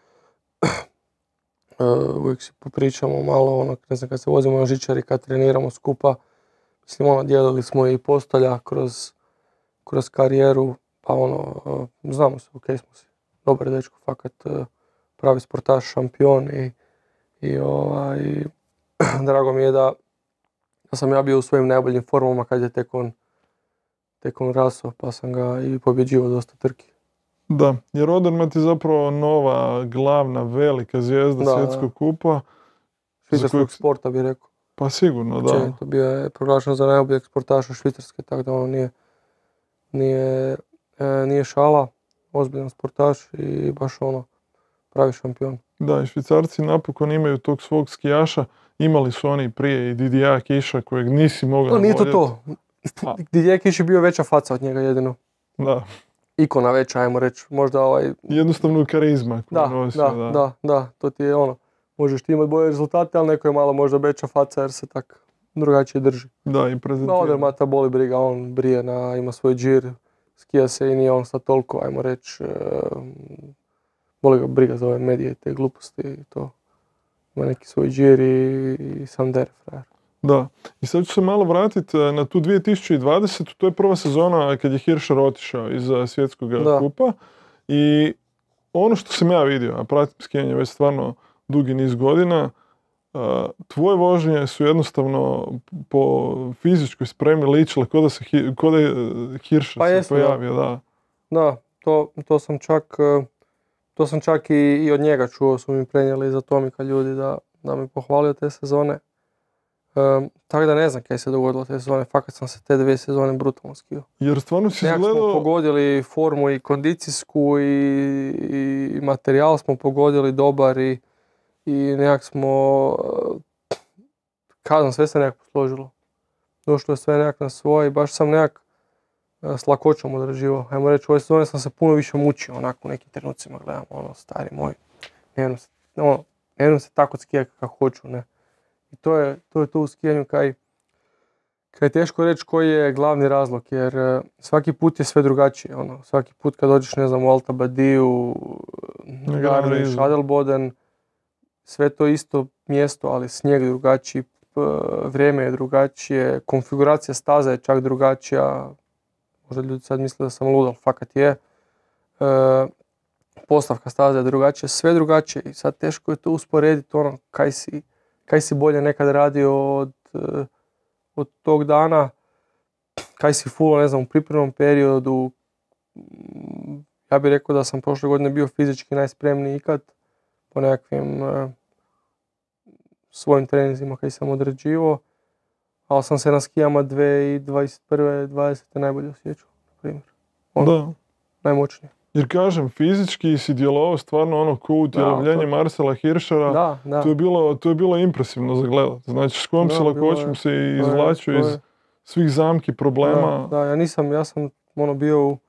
B: uh, uvijek si popričamo malo, ono, ne znam, kad se vozimo na žičari, kad treniramo skupa. Mislim, ono, dijelili smo i postolja kroz, kroz karijeru, pa ono, uh, znamo se, ok smo si. Dobar dečko, fakat uh, pravi sportaš, šampion i, i ovaj, drago mi je da, da sam ja bio u svojim najboljim formama kad je tek on, tek on rasao, pa sam ga i pobjeđivao dosta trki.
A: Da, jer Odermatt je zapravo nova, glavna, velika zvijezda
B: Da,
A: svjetskog
B: da.
A: kupa.
B: Švicarskog
A: kojeg-
B: sporta bi rekao.
A: Pa sigurno, da.
B: Općenito, bio je proglašen za najboljeg sportaša Švicarske, tako da ono nije, nije, e, nije šala, ozbiljan sportaš i baš ono, pravi šampion.
A: Da, i Švicarci napokon imaju tog svog skijaša. Imali su oni prije i Didier Kiša kojeg nisi mogao
B: No, nije to
A: voljeti.
B: to.
A: A.
B: Didier Kiš je bio veća faca od njega jedino.
A: Da,
B: Ikona veća, ajmo reći. Možda ovaj...
A: jednostavno karizma koju
B: Da,
A: nosio,
B: da, da, da, to ti je ono. Možeš ti imati bolje rezultate, ali neko je malo možda veća faca jer se tak drugačije drži.
A: Da, i
B: Da,
A: prezentira.
B: Odermatta boli briga, on brije na, ima svoj džir, skija se i nije on sad toliko, ajmo reći, boli ga briga za ove medije i te gluposti i to. Ima neki svoj džir i, i sam dere frajer.
A: Da, i sad ću se malo vratiti na tu dvije tisuće dvadesetu. To je prva sezona kad je Hirscher otišao iz uh, svjetskog
B: Da.
A: kupa. I ono što sam ja vidio, a pratim skijanje već stvarno dugi niz godina, uh, tvoje vožnje su jednostavno po fizičkoj spremi ličile ko da, se, Hi- ko da je uh, Hirscher
B: Pa
A: se
B: jesu, da.
A: pojavio, da.
B: Da, to, to sam čak, eh, to sam čak i, i od njega čuo, su mi prenijeli iz Atomika ljudi da, da mi pohvalio te sezone. Um, tako da ne znam kaj se dogodilo te sezone, fakat sam se te dvije sezone brutalno skio.
A: Jer stvarno si
B: Nekak smo
A: izgledao...
B: pogodili formu i kondicijsku i, i materijal smo pogodili dobar i, i nekak smo, eh, kazam, sve se nekak posložilo. Došlo je sve nekak na svoje i baš sam nekak eh, s lakoćom odrađivao. Ajmo reći, ove sezone sam se puno više mučio, onako u nekim trenucima gledam, ono, stari moj, ne vjerujem se, ono, ne vjerujem se tako skijati kako hoću, ne. I to je to, je to u skijanju kaj, kaj je teško reći koji je glavni razlog, jer eh, svaki put je sve drugačije, ono, svaki put kad dođeš, ne znam, u Alta Badiju,
A: Na Gran
B: Garmin,
A: Rizu.
B: Schadelboden, sve to isto mjesto, ali snijeg drugačiji, p- vrijeme je drugačije, konfiguracija staza je čak drugačija, možda ljudi sad misle da sam lud, ali fakat je. E, postavka staza je drugačija, sve drugačije i sad teško je to usporediti ono kaj si, kaj si bolje nekad radio od, eh, od tog dana, kaj si fulao, ne znam, u pripremnom periodu. Mm, Ja bih rekao da sam prošle godine bio fizički najspremniji ikad po nekakvim eh, svojim treninzima kaj sam odrađivao, ali sam se na skijama dvije tisuće dvadeset prve dvadesete najbolje osjećao, na primjer. Ono,
A: Da.
B: najmoćnije.
A: Jer kažem, fizički si djelovao stvarno ono ko utjelovljenje
B: to-
A: Marcela Hirschera.
B: Da, da.
A: To je bilo, to je bilo impresivno za gledat. Znači, s kojom
B: Da,
A: si
B: bilo
A: lakoćom
B: je-
A: se
B: to je-
A: izvlačio
B: to
A: iz
B: je-
A: svih zamki, problema.
B: Da, da, ja nisam, ja sam ono bio u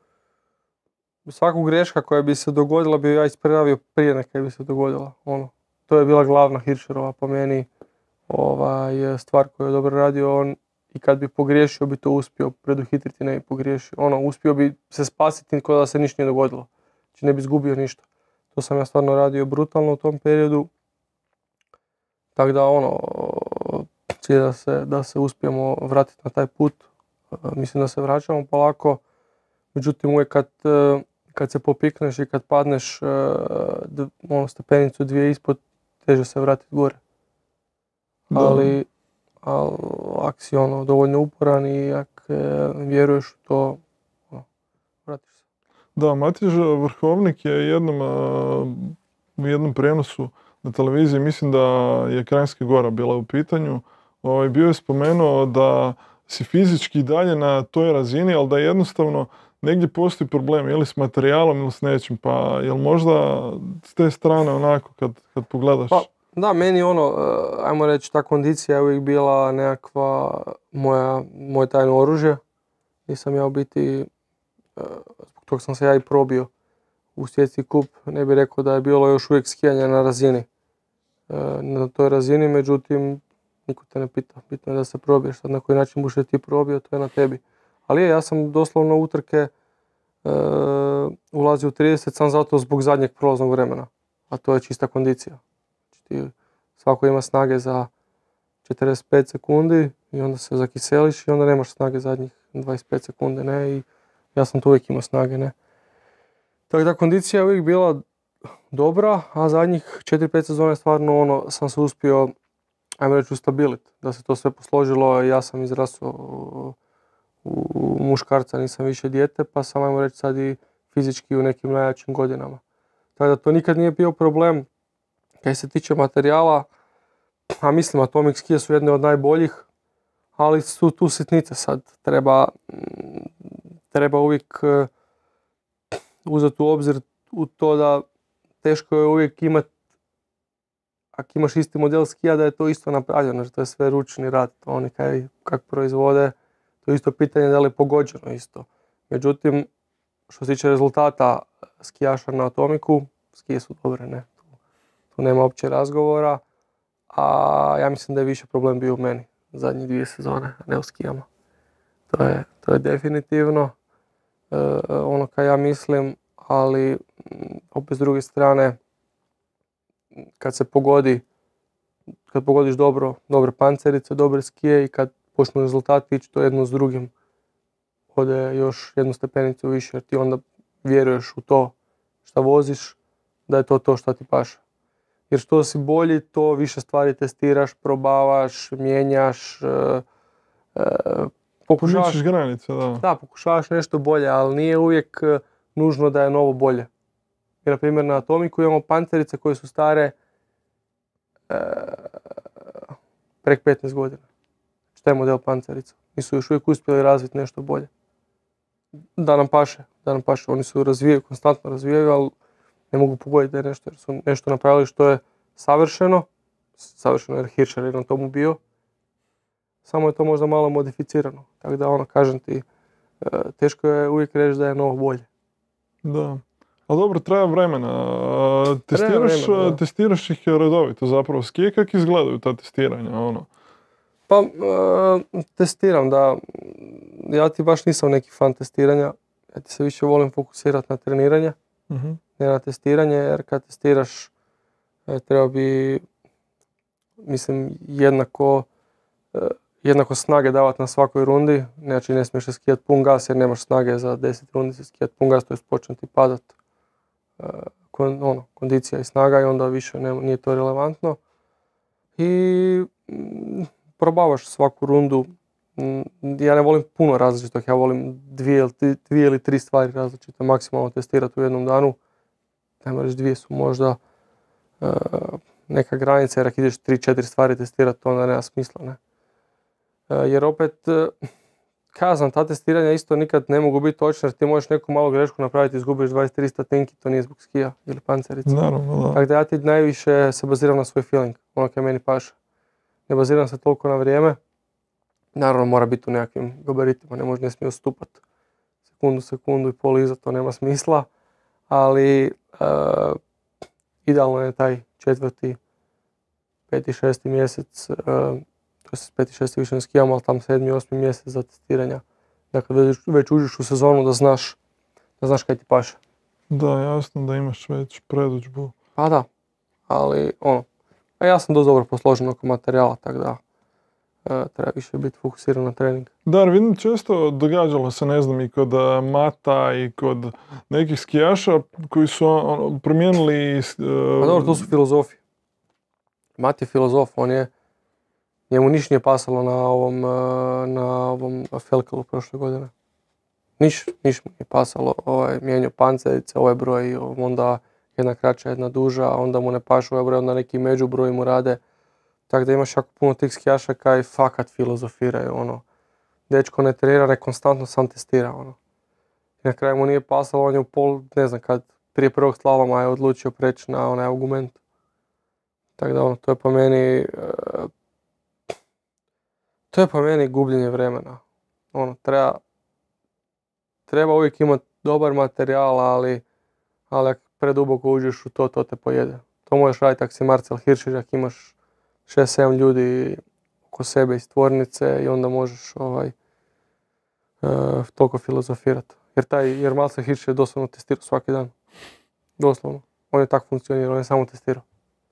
B: svaku greška koja bi se dogodila bi ja ispravio prije neka bi se dogodila. Ono, to je bila glavna Hirscherova po meni ovaj, stvar koju je dobro radio on i kad bi pogriješio bi to uspio preduhitriti, ne bi pogriješio. Ono, uspio bi se spasiti kao da se ništa nije dogodilo. Znači ne bi izgubio ništa. To sam ja stvarno radio brutalno u tom periodu. Tako da ono, cilj je da se, da se uspijemo vratiti na taj put. E, Mislim da se vraćamo polako. Međutim, uvijek kad, e, kad se popikneš i kad padneš e, d- ono, stepenicu dvije ispod, teže se vratiti gore.
A: Da.
B: Ali, ali ako si ono, dovoljno uporan i ako e, vjeruješ u to, ono, vratiš se.
A: Da, Matjaž Vrhovnik je jednom a, u jednom prijenosu na televiziji, mislim da je Kranjska Gora bila u pitanju, ovaj, bio je spomenuo da si fizički i dalje na toj razini, ali da jednostavno negdje postoji problem ili s materijalom ili s nečim, pa jel možda s te strane onako kad, kad pogledaš?
B: Pa, da, meni ono, ajmo reći, ta kondicija je uvijek bila nekakva moja, moje tajno oružje. Nisam ja u biti, zbog toga sam se ja i probio u svjetski kup, ne bih rekao da je bilo još uvijek skijanje na razini. Na toj razini, međutim, niko te ne pita. Bitno je da se probiješ, sad na koji način budeš ti probio, to je na tebi. Ali je, ja sam doslovno utrke e, ulazio u trideset sam zato zbog zadnjeg prolaznog vremena, a to je čista kondicija. Znači, ti svako ima snage za četrdeset pet sekundi i onda se zakiseliš i onda nemaš snage zadnjih dvadeset pet sekundi, ne, i ja sam tu uvijek imao snage, ne. Tako da kondicija je uvijek bila dobra, a zadnjih četiri pet sezone stvarno ono sam se uspio, ajmo reći, ustabiliti, da se to sve posložilo. Ja sam izrasao u, u muškarca, nisam više dijete, pa sam, ajmo reći, sad i fizički u nekim najjačim godinama. Tako da to nikad nije bio problem. Kaj se tiče materijala, a mislim Atomic skije su jedne od najboljih, ali su tu sitnice sad. Treba, treba uvijek uzeti u obzir u to da teško je uvijek imati, ako imaš isti model skija, da je to isto napravljeno, to je sve ručni rad, to oni kaj, kak proizvode, to je isto pitanje da li je pogođeno isto. Međutim, što se tiče rezultata skijaša na Atomiku, skije su dobre, ne, tu, tu nema uopće razgovora, a ja mislim da je više problem bio u meni zadnjih dvije sezone, a ne u skijama. To je, to je definitivno e, ono kaj ja mislim, ali opet s druge strane, kad se pogodi, kad pogodiš dobro, dobre pancerice, dobre skije i kad počnu rezultati ići to jedno s drugim, ode još jednu stepenicu više, jer ti onda vjeruješ u to šta voziš, da je to to što ti paše. Jer što si bolji, to više stvari testiraš, probavaš, mijenjaš, e, e, pokušavaš,
A: granice, da.
B: Da, pokušavaš nešto bolje, ali nije uvijek nužno da je novo bolje. Jer, na primjer, na Atomiku imamo pancerice koje su stare e, prek petnaest godina. Šta je model pancerica? Nisu još uvijek uspjeli razviti nešto bolje. Da nam paše, da nam paše. Oni su razvijaju, konstantno razvijaju, ali ne mogu pogoditi da je nešto, jer su nešto napravili što je savršeno. Savršeno jer Hirscher je na tomu bio. Samo je to možda malo modificirano. Tako da, ono, kažem ti, e, teško je uvijek reći da je novo bolje.
A: Da. Ali dobro, treba vremena. Testiraš,
B: vremena, da.
A: testiraš ih redovito zapravo. Skije, kako izgledaju ta testiranja? Ono?
B: Pa, e, testiram, da. Ja ti baš nisam neki fan testiranja. Ja ti se više volim fokusirati na treniranje,
A: uh-huh.
B: ne na testiranje, jer kad testiraš e, treba bi, mislim, jednako, e, jednako snage davati na svakoj rundi. Znači, ne smiješ skijati pun gas jer nemaš snage za deset rundi se skijati pun gas, to je početi padat. Kon, ono, kondicija i snaga i onda više ne, nije to relevantno. I m, probavaš svaku rundu. M, ja ne volim puno različitog, ja volim dvije, dvije ili tri stvari različite maksimalno testirati u jednom danu. Ajmo reći, dvije su možda e, neka granica, jer ako ideš tri četiri stvari testirati, to onda nema smisla, ne. E, jer opet, e, ja znam, ta testiranja isto nikad ne mogu biti točna, jer ti možeš neku malu grešku napraviti i izgubiš dvadeset tri stotinki, to nije zbog skija ili pancerice.
A: Naravno, da.
B: Tako da ja ti najviše se baziram na svoj feeling, ono kaj meni paše. Ne baziram se toliko na vrijeme. Naravno mora biti u nekakvim gabaritima, ne može, ne smije odstupati sekundu, sekundu i pol iza, to nema smisla. Ali uh, idealno je taj četvrti, peti, šesti mjesec, uh, to je peti, šesti više ne skijamo, ali tam sedmi, osmi mjesec za testiranja. Dakle, već, već uđeš u sezonu da znaš, da znaš kaj ti paše.
A: Da, jasno da imaš već predodžbu.
B: Pa da, ali ono, a ja sam dosta dobro posložen oko materijala, tako da e, treba više biti fokusiran na trening.
A: Da, jer vidim često događalo se, ne znam, i kod uh, Mata i kod nekih skijaša koji su ono, promijenili... Uh,
B: Pa dobro, to su filozofi. Mat je filozof, on je, njemu niš nije pasalo na ovom, na ovom Felkelu prošle godine. Niš, niš mu nije pasalo, ovaj, mijenjao pancerice, ovaj broj, onda jedna kraća, jedna duža, a onda mu ne pašu ovaj broj, onda neki međubroj mu rade. Tako da imaš jako puno tih skijaša kaj fakat filozofiraju, ono. Dečko ne trenira, ne konstantno sam testira, ono. I na kraju mu nije pasalo, on je u pol, ne znam kad, prije prvog slaloma je odlučio preći na onaj argument. Tako da ono, to je po meni, uh, to je po meni gubljenje vremena. Ono, treba, treba uvijek imati dobar materijal, ali, ali ako preduboko uđeš u to, to te pojede. To možeš raditi ako si Marcel Hirscher, ako imaš šest sedam ljudi oko sebe iz tvornice i onda možeš ovaj, uh, toliko filozofirati. Jer, taj, jer Marcel Hirscher je doslovno testirao svaki dan. Doslovno. On je tako funkcionirao, on je samo testirao.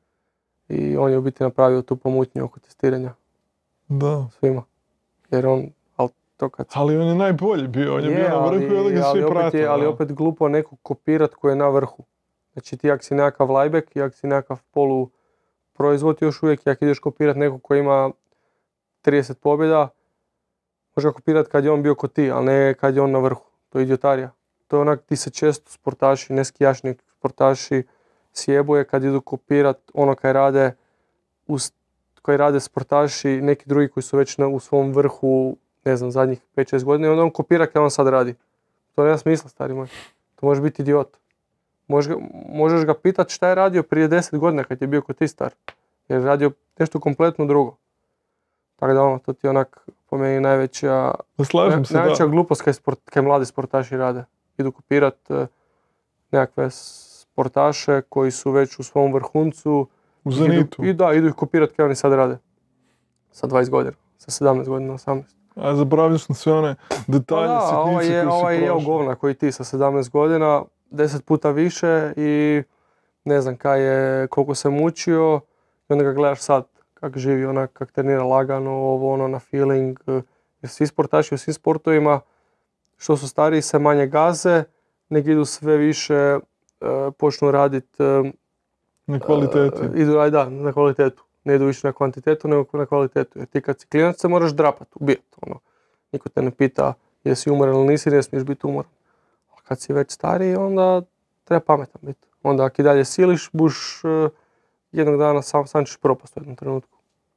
B: I on je u biti napravio tu pomutnju oko testiranja.
A: Da.
B: Svima. Jer on, ali to kad...
A: Ali on je najbolji bio, on je, je bio na vrhu i onda ga svi pratili.
B: Ali opet glupo nekog kopirat koji je na vrhu. Znači ti ako si nekakav lajbek i ako si nekakav polu proizvod još uvijek, ako ideš kopirat nekog koji ima trideset pobjeda, može ga kopirat kad je on bio kod ti, ali ne kad je on na vrhu. To je idiotarija. To je onak, ti se često sportaši, ne skijašni sportaši, sjebuje kad idu kopirat ono kaj rade, uz, kaj rade sportaši, neki drugi koji su već na, u svom vrhu, ne znam, zadnjih pet šest godina, i onda on kopira kaj on sad radi. To nema smisla, stari moj. To može biti idiot. Možeš ga, možeš ga pitat šta je radio prije deset godina kad je bio kod ti star. Jer je radio nešto kompletno drugo. Tako da ono, to ti je onak po meni najveća,
A: Slažem se,
B: najveća
A: da.
B: glupost kaj, sport, kaj mladi sportaši rade. Idu kopirat uh, nekakve sportaše koji su već u svom vrhuncu.
A: U zenitu.
B: Idu, I da, idu ih kopirat kaj oni sad rade. Sa dvadeset godina, sa sedamnaest godina, osamnaest.
A: A zaboravljaš na sve one detalje,
B: pa da,
A: sitnice
B: ovaj je,
A: koji
B: ovaj
A: si
B: je
A: prošao.
B: govna koji ti sa sedamnaest godina, deset puta više i ne znam kaj je, koliko se mučio i onda ga gledaš sad kak živi, onak kak trenira lagano, ovo ono na feeling. Jer svi sportaši u svim sportovima što su stariji se manje gaze, nek idu sve više, uh, počnu raditi uh,
A: Na kvaliteti.
B: Uh, idu, aj da, na kvalitetu. Ne idu više na kvantitetu, nego na kvalitetu. Jer ti kad si klinac se moraš drapat, ubijat. Ono. Niko te ne pita jesi umoran ili nisi, ne smiješ biti umoran. A kad si već stariji, onda treba pametan biti. Onda ako i dalje siliš, buš uh, jednog dana sam, sam ćeš propast u jednom trenutku.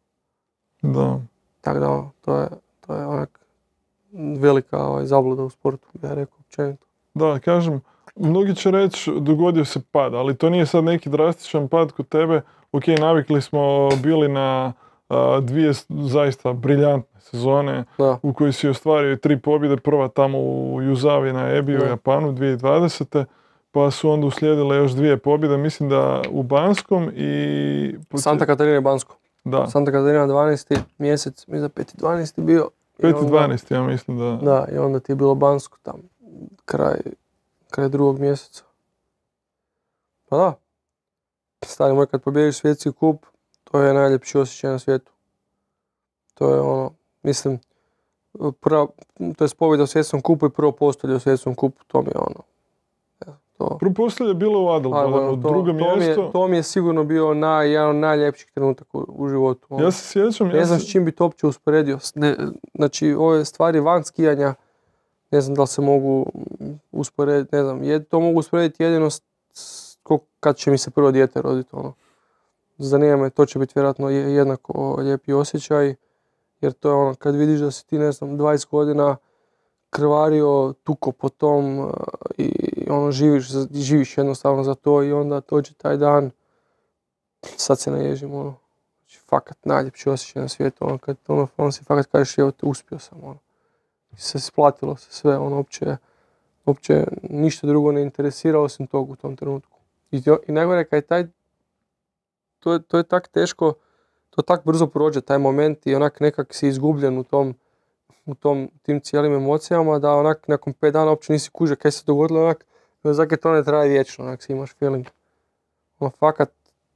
A: Da.
B: Tako da, ono, to je, to je onak velika ovaj, zabluda u sportu, bi ja rekao općenito.
A: Da, kažem, mnogi će reći dogodio se pad, ali to nije sad neki drastičan pad kod tebe. Ok, navikli smo bili na a, dvije zaista briljantne sezone
B: Da.
A: u kojoj si ostvario tri pobjede, prva tamo u Juzavi na Ebi u Japanu dvije tisuće dvadesete. Pa su onda uslijedile još dvije pobjede, mislim da u Banskom i...
B: Santa Katarina i Bansko.
A: Da.
B: Santa Katarina dvanaesti mjesec, mislim da peti dvanaesti bio.
A: peti dvanaesti ja mislim da...
B: Da, i onda ti je bilo Bansko tam, kraj, kraj drugog mjeseca. Pa da, stari moj, kad pobjediš svjetski kup, to je najljepši osjećaj na svijetu. To je ono, mislim, prva, to je pobjeda u svjetskom kupu i prvo postolje u svjetskom kupu, to mi je ono. To.
A: Prvo postolje je bilo u Adelbodenu, drugo
B: to,
A: mjesto...
B: Mi je, to mi je sigurno bio naj, jedan od najljepših trenutaka u, u životu. Ono.
A: Ja se sjećam...
B: Ne
A: ja
B: znam
A: se...
B: s čim bi to uopće usporedio. Ne, znači, ove stvari van skijanja, ne znam da li se mogu usporediti, ne znam, jed, to mogu usporediti jedino s, s, kad će mi se prvo dijete roditi. Ono. Zanima me, to će biti vjerojatno jednako lijepi osjećaj, jer to je ono, kad vidiš da si ti, ne znam, dvadeset godina krvario, tuko po tom uh, i ono, živiš, živiš jednostavno za to i onda dođe taj dan, sad se naježim, ono, znači, fakat najljepši osjećaj na svijetu, ono, kad ono, ono si fakat kažeš, evo te, uspio sam, ono, i se isplatilo se sve, ono, uopće, uopće ništa drugo ne interesira osim tog u tom trenutku. I, i najgore kad je taj, to je, to je tak teško, to tak brzo prođe taj moment i onak nekak si izgubljen u tom, u tom, tim cijelim emocijama, da onak nakon pet dana uopće nisi kužio kaj se dogodilo, onak, zakaj to ne traje vječno, onak si imaš feeling. Ono, fakat,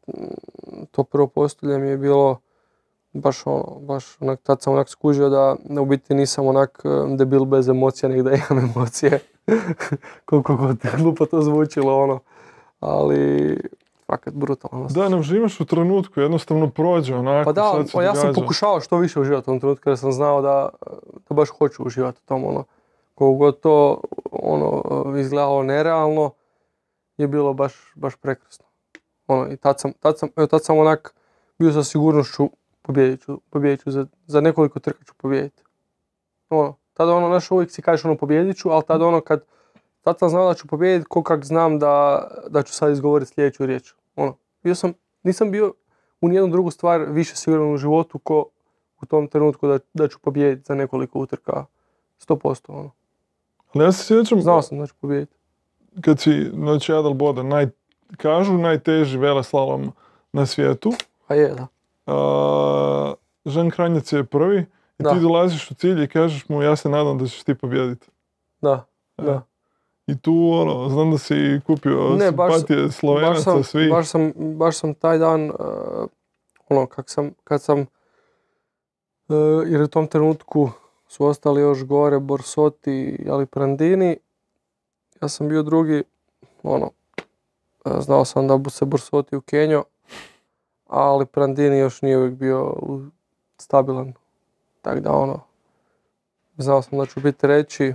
B: to prvo postolje mi je bilo baš ono, baš onak, tad sam onak skužio da, da u biti nisam onak debil bez emocija, nego da imam emocije. Koliko god glupo to zvučilo, ono, ali... fakat brutalno.
A: Da, ne uživaš u trenutku, jednostavno prođe onako.
B: Pa da,
A: sad se
B: pa ja sam
A: događa.
B: pokušavao što više uživati u tom trenutku jer sam znao da, da baš hoću uživati u tom, ono, koliko god to ono, izgledalo nerealno, je bilo baš, baš prekrasno. Ono, i tad sam, tad sam, evo, tad sam onak bio sa sigurnošću pobijedit ću, pobijedit ću za, za nekoliko trka ću pobijediti. Ono, tada ono, znaš, uvijek si kažeš ono pobijedit ću, ali tad ono kad, tad sam znao da ću pobijediti ko kak znam da, da ću sad izgovoriti sljedeću riječ. Ono, bio sam, nisam bio u nijednu drugu stvar više siguran u životu ko u tom trenutku da, da ću pobijediti za nekoliko utrka sto posto. Ono.
A: Ali ja se sjećam,
B: Znao sam da ću pobijediti.
A: kad si, znači Adelboden, naj, kažu najteži veleslalom na svijetu.
B: A je, da.
A: A, Žan Kranjac je prvi i
B: Da.
A: ti dolaziš u cilj i kažeš mu ja se nadam da ćeš ti pobijediti.
B: Da,
A: E.
B: da.
A: I tu, ono, znam da si kupio
B: Ne, baš-
A: simpatije Slovenaca,
B: Baš sam,
A: svih.
B: baš sam, baš sam taj dan, uh, ono, kak sam, kad sam, uh, jer u tom trenutku su ostali još gore Borsoti i Aliprandini, ja sam bio drugi, ono, uh, znao sam da bu se Borsoti ukenjao, a Aliprandini još nije uvijek bio u- stabilan, tako da ono, znao sam da ću biti treći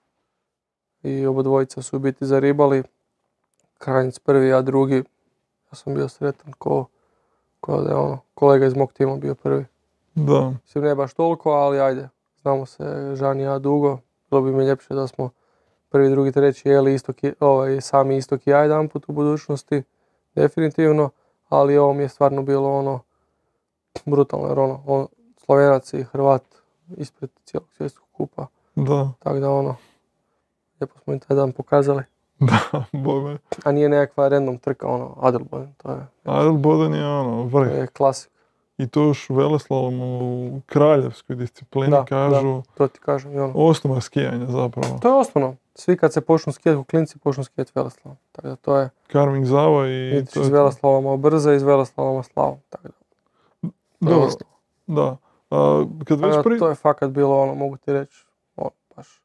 B: i oba dvojica su u biti zaribali. Kranjec prvi, ja drugi. Ja sam bio sretan ko, ko da je ono, kolega iz mog tima bio prvi.
A: Da.
B: Mislim, ne baš toliko, ali ajde. Znamo se Žan i ja dugo. Bilo bi mi ljepše da smo prvi, drugi, treći jeli istok, i- ovaj, sami istok i ja jedan put u budućnosti. Definitivno. Ali ovo mi je stvarno bilo ono brutalno. Jer ono, on, Slovenac i Hrvat ispred cijelog svjetskog kupa.
A: Da,
B: Tako da ono, lijepo smo im taj dan pokazali.
A: da, boga.
B: A nije nekakva random trka, ono, Adelboden, to je,
A: Adelboden je ono, vrh.
B: to je klasik.
A: I to još u veleslalomu u kraljevskoj disciplini
B: Da,
A: kažu
B: To ti kažem, i ono.
A: osnova skijanja zapravo.
B: To je osnovno. Svi kad se počnu skijati, klinci počnu skijati veleslalom. Tako da to je,
A: Carving Zava i
B: ideš
A: to
B: iz
A: je to.
B: veleslaloma brza, iz veleslaloma slalom. Tako da, to je
A: Dobro,
B: osnova.
A: da. A, kad
B: Tako
A: već
B: da
A: pri...
B: to je fakat bilo ono, mogu ti reći, ono, baš.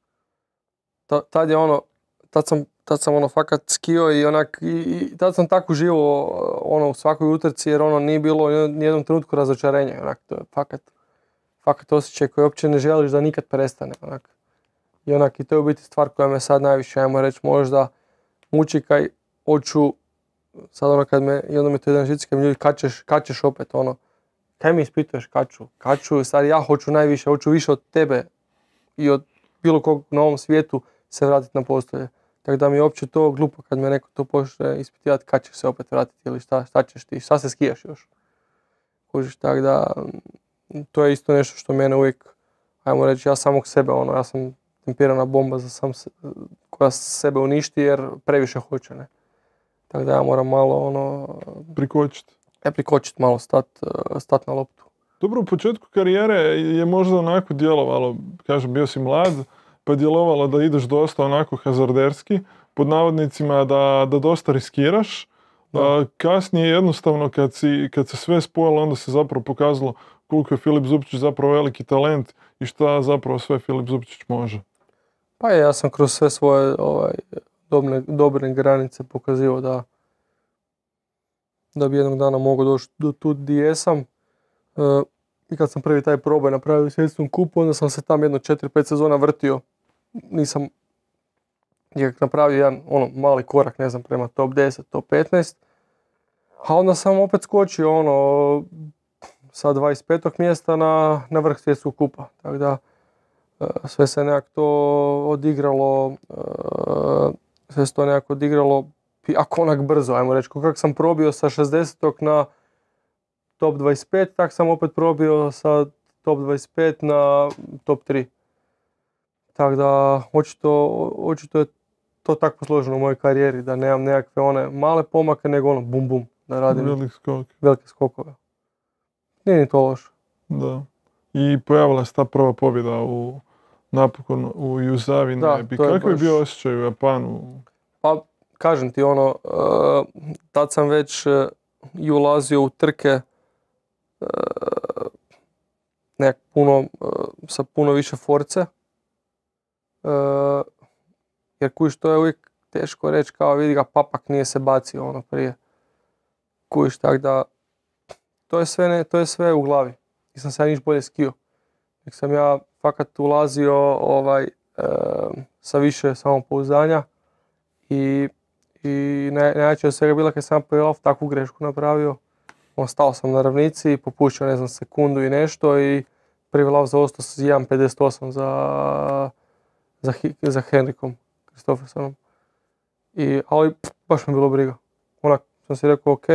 B: Ta- tad je ono, tad sam, tad sam ono fakat skio i onak, i, i tad sam tako uživao ono u svakoj utrci jer ono nije bilo u nijednom trenutku razočarenja. Onak, to je fakat, fakat osjećaj koji uopće ne želiš da nikad prestane. Onak. I onak, i to je u biti stvar koja me sad najviše, ajmo reći, možda muči kaj hoću, sad ono kad me, i onda mi to jedan žici kad mi ljudi, kad ćeš, kad ćeš opet, ono, kaj mi ispituješ, kad ću, kad ću, sad ja hoću najviše, hoću više od tebe i od bilo kog na ovom svijetu se vratiti na postolje. Tako da mi je uopće to glupo kad me neko to počne ispitivati kad ćeš se opet vratiti ili šta, šta ćeš ti, šta se skijaš još. Kužiš, tako da mm, to je isto nešto što mene uvijek, ajmo reći, ja samog sebe, ono, ja sam tempirana bomba za sam se, koja sebe uništi jer previše hoće, ne. Tako da ja moram malo, ono,
A: prikočiti.
B: ja prikočit malo, stat, stat na loptu.
A: Dobro, u početku karijere je možda onako djelovalo, kažem, bio si mlad, pa je djelovalo da ideš dosta onako hazarderski, pod navodnicima da, da dosta riskiraš.
B: Da.
A: A, kasnije jednostavno kad, si, kad se sve spojilo, onda se zapravo pokazalo koliko je Filip Zupčić zapravo veliki talent i šta zapravo sve Filip Zupčić može.
B: Pa je, ja sam kroz sve svoje ovaj, dobne, dobre granice pokazivao da da bi jednog dana mogao doći do tu di jesam. E, I kad sam prvi taj probaj napravio u svjetskom kupu, onda sam se tam jedno četiri pet sezona vrtio. Nisam nikak napravio jedan ono mali korak, ne znam, prema top deset, top petnaest. A onda sam opet skočio ono sa dvadeset petog mjesta na, na vrh svjetskog kupa. Tako da e, sve se nekako to odigralo, e, sve se to nekako odigralo ako onak brzo, ajmo reći. Kako sam probio sa šezdesetog na top dvadeset pet, tak sam opet probio sa top dvadeset pet na top tri. Tako da, očito, očito je to tako posloženo u mojoj karijeri, da nemam nekakve one male pomake, nego ono bum bum, da radim
A: Velik skok.
B: velike skokove. Nije ni to loše.
A: Da. I pojavila se ta prva pobjeda u napokon u Juzavi
B: Da,
A: Nebi.
B: to je
A: Kako je
B: baš-
A: bio osjećaj u Japanu?
B: Pa, kažem ti ono, uh, tad sam već uh, i ulazio u trke uh, nekak puno, uh, sa puno više force. Uh, jer kužiš, to je uvijek teško reći kao vidi ga papak nije se bacio ono prije. Kužiš, tak da to je sve, ne, to je sve u glavi. Nisam se ja niš bolje skio. Nek sam ja fakat ulazio ovaj, uh, sa više samopouzdanja. I I naj, najjače od svega bila kad sam napravio off, takvu grešku napravio. On, stao sam na ravnici, popušio ne znam sekundu i nešto i prvi lav zaostao s jedan pedeset osam za, za, za Henrikom Kristoffersonom. I, ali pff, baš mi bilo briga. Onak sam si rekao ok,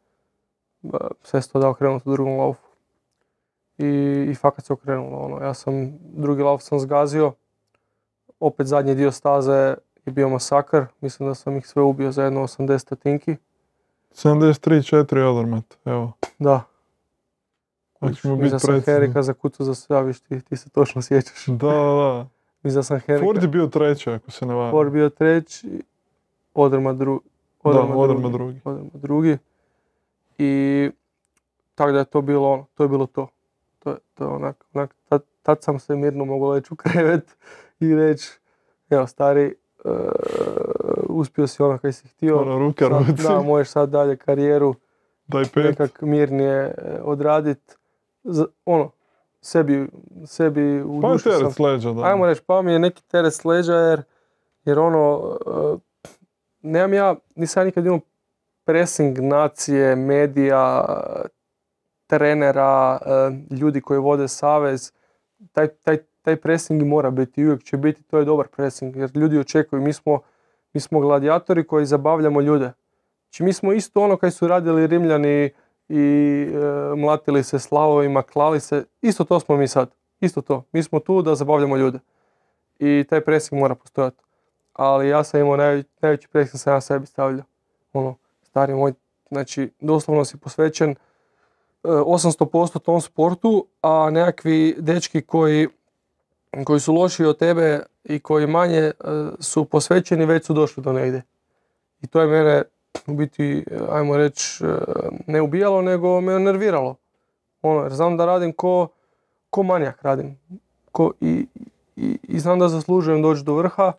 B: sve se to dao krenuti u drugom laufu. I, i fakat se okrenulo. Ono. Ja sam, drugi lauf sam zgazio, opet zadnji dio staze je bio masakr. Mislim da sam ih sve ubio za jedno osamdeset stotinki.
A: sedamdeset tri četiri odormet, evo.
B: Da.
A: Ako ćemo biti
B: Iza sam
A: precizni.
B: Henrika zakucao za sve, a viš ti, ti se točno sjećaš.
A: Da, da, da.
B: Iza sam Henrika.
A: Ford je bio treći, ako se ne varam.
B: Ford bio treći, Oderma dru, Oderma
A: da, Oderma
B: drugi.
A: drugi.
B: Oderma drugi. I tako da je to bilo ono, to je bilo to. To je, to je onak, onak tad, tad sam se mirno mogao leći u krevet i reći, evo stari, uh, uspio si ono kaj si htio.
A: Ono, ruka
B: sad,
A: ruci.
B: da, možeš sad dalje karijeru
A: Daj pet.
B: nekak mirnije odradit. Z, ono, sebi, sebi u
A: Pa je
B: duši
A: teret
B: sam.
A: s leđa, da.
B: Ajmo reći, pa mi je neki teret s leđa jer, jer ono, uh, nemam ja, nisam ja nikad imao pressing nacije, medija, trenera, uh, ljudi koji vode savez. Taj, taj, taj pressing mora biti i uvijek će biti, to je dobar pressing jer ljudi očekuju, mi smo, mi smo gladijatori koji zabavljamo ljude. Znači mi smo isto ono kaj su radili Rimljani i e, mlatili se slavovima, klali se, isto to smo mi sad, isto to. Mi smo tu da zabavljamo ljude i taj pressing mora postojati. Ali ja sam imao najveći, najveći pressing sam ja sebi stavljao. Ono, stari moj, znači doslovno si posvećen e, osamsto posto tom sportu, a nekakvi dečki koji, koji su lošiji od tebe i koji manje e, su posvećeni već su došli do negdje. I to je mene u biti, ajmo reći, ne ubijalo, nego me nerviralo. Ono, jer znam da radim ko, ko manijak radim. Ko, i, i, I znam da zaslužujem doći do vrha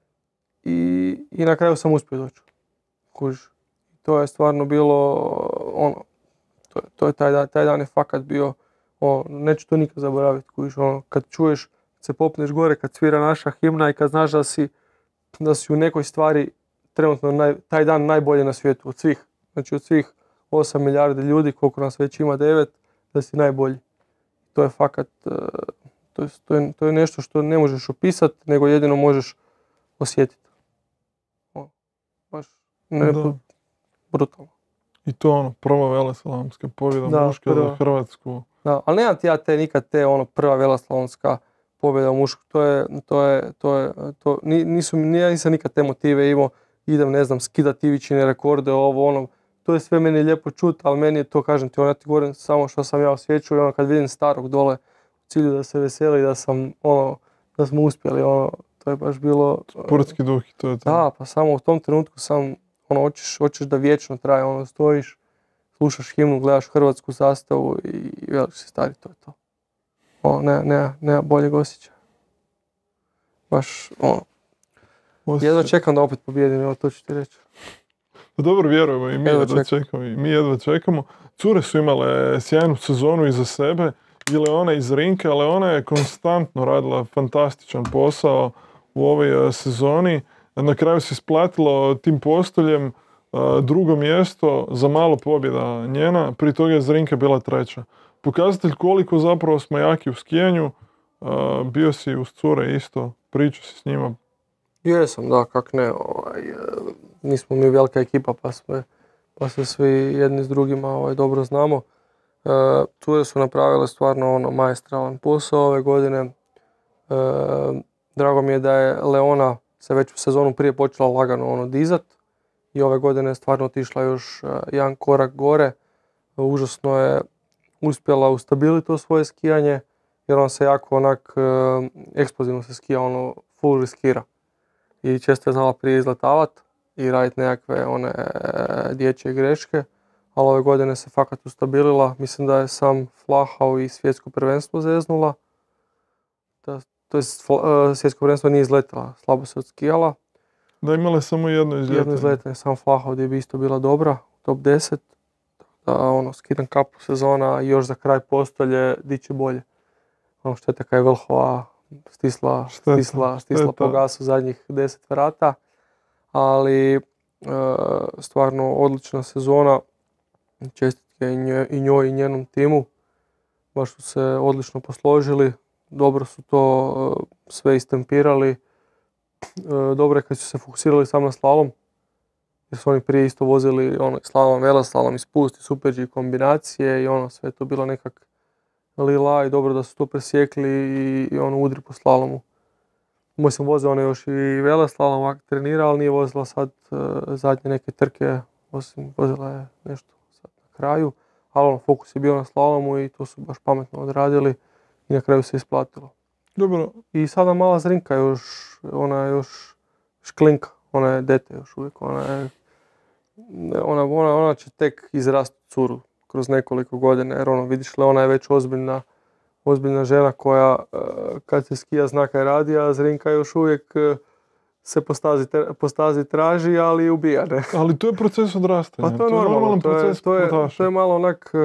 B: i, i na kraju sam uspio doći. Kužiš. To je stvarno bilo, ono, to, to je taj dan, taj dan je fakat bio, ono, neću to nikad zaboraviti, kužiš, ono, kad čuješ, kad se popneš gore, kad svira naša himna i kad znaš da si, da si u nekoj stvari trenutno naj, taj dan najbolje na svijetu od svih. Znači od svih osam milijardi ljudi, koliko nas već ima, devet, da si najbolji. To je fakat, to je, to je, to je nešto što ne možeš opisati, nego jedino možeš osjetiti. O, baš ne, brutalno.
A: I to ono, prva veleslalomska pobjeda muška za Hrvatsku.
B: Da, ali nemam ti ja te nikad te ono prva veleslalomska pobjeda u mušku. To je, to je, to je, to, nisu, ja nisam nikad te motive imao. Idem, ne znam, skidati Ivićine rekorde, ovo, ono, to je sve meni lijepo čut, ali meni je to, kažem ti, ono, ja ti govorim samo što sam ja osjećao i ono, kad vidim starog dole u cilju da se veseli, da sam, ono, da smo uspjeli, ono, to je baš bilo...
A: Sportski duh i to je to.
B: Da, pa samo u tom trenutku sam, ono, hoćeš, hoćeš da vječno traje, ono, stojiš, slušaš himnu, gledaš hrvatsku zastavu i veliš si stari, to je to. Ono, nema, nema, nema boljeg osjećaja. Baš, ono, Osjećaj. Jedva čekam da opet pobijedim, evo to ću ti reći.
A: Dobro, vjerujemo i mi jedva, jedva
B: čekam.
A: čekamo. I mi jedva čekamo. Cure su imale sjajnu sezonu iza sebe. I Leona iz Rinke, ali ona je konstantno radila fantastičan posao u ovoj uh, sezoni. Na kraju se isplatilo tim postoljem uh, drugo mjesto za malo pobjeda njena. Prije toga je Zrinka bila treća. Pokazatelj koliko zapravo smo jaki u skijanju. Uh, bio si uz cure isto, pričao si s njima.
B: Jesam, da, kak ne, ovaj, nismo mi velika ekipa pa, smo, pa se svi jedni s drugima ovaj, dobro znamo. E, cure su napravile stvarno ono maestralan posao ove godine. E, drago mi je da je Leona se već u sezonu prije počela lagano ono dizat i ove godine je stvarno otišla još jedan korak gore. E, užasno je uspjela ustabiliti to svoje skijanje jer on se jako onak e, eksplozivno se skija, ono full riskira. I često je znala prije izletavat i raditi nekakve one dječje greške, ali ove godine se fakat ustabilila. Mislim da je sam Flachau i svjetsko prvenstvo zeznula. Da, to je svjetsko prvenstvo nije izletila, slabo se odskijala.
A: Da, imala je samo jedno izletanje.
B: Jedno izletanje, sam Flachau gdje bi isto bila dobra, top deset. Da, ono, skidam kapu sezona i još za kraj postolje, di će bolje. Ono, šteta kaj je Vlhova stisla, stisla, stisla po gasu zadnjih deset vrata, ali stvarno odlična sezona. Čestitke i nje- i njoj i njenom timu. Baš su se odlično posložili. Dobro su to e, sve istempirali. E, dobro je kad su se fokusirali sam na slalom. Jer su oni prije isto vozili ono, slalom, veleslalom, ispust i super G kombinacije i ono sve je to bilo nekak lila i dobro da su to presjekli i, i ono udri po slalomu. Moj sam vozio ono još i veleslalom, ovak trenirao, ali nije vozila sad e, zadnje neke trke, osim vozila je nešto sad na kraju. Ali ono, fokus je bio na slalomu i to su baš pametno odradili i na kraju se isplatilo.
A: Dobro,
B: I sada mala Zrinka još, ona je još šklinka, ona je dete još uvijek, ona je, ona, ona, ona će tek izrasti curu kroz nekoliko godina, jer ono, vidiš li, ona je već ozbiljna, ozbiljna žena koja e, kad se skija zna kaj radi, a Zrinka još uvijek e, se po stazi, te- po stazi traži, ali i ubija, ne?
A: ali to je proces odrastanja.
B: Pa to je normalno,
A: normalan
B: to je,
A: proces
B: to je,
A: sportaša.
B: to je malo onak, e,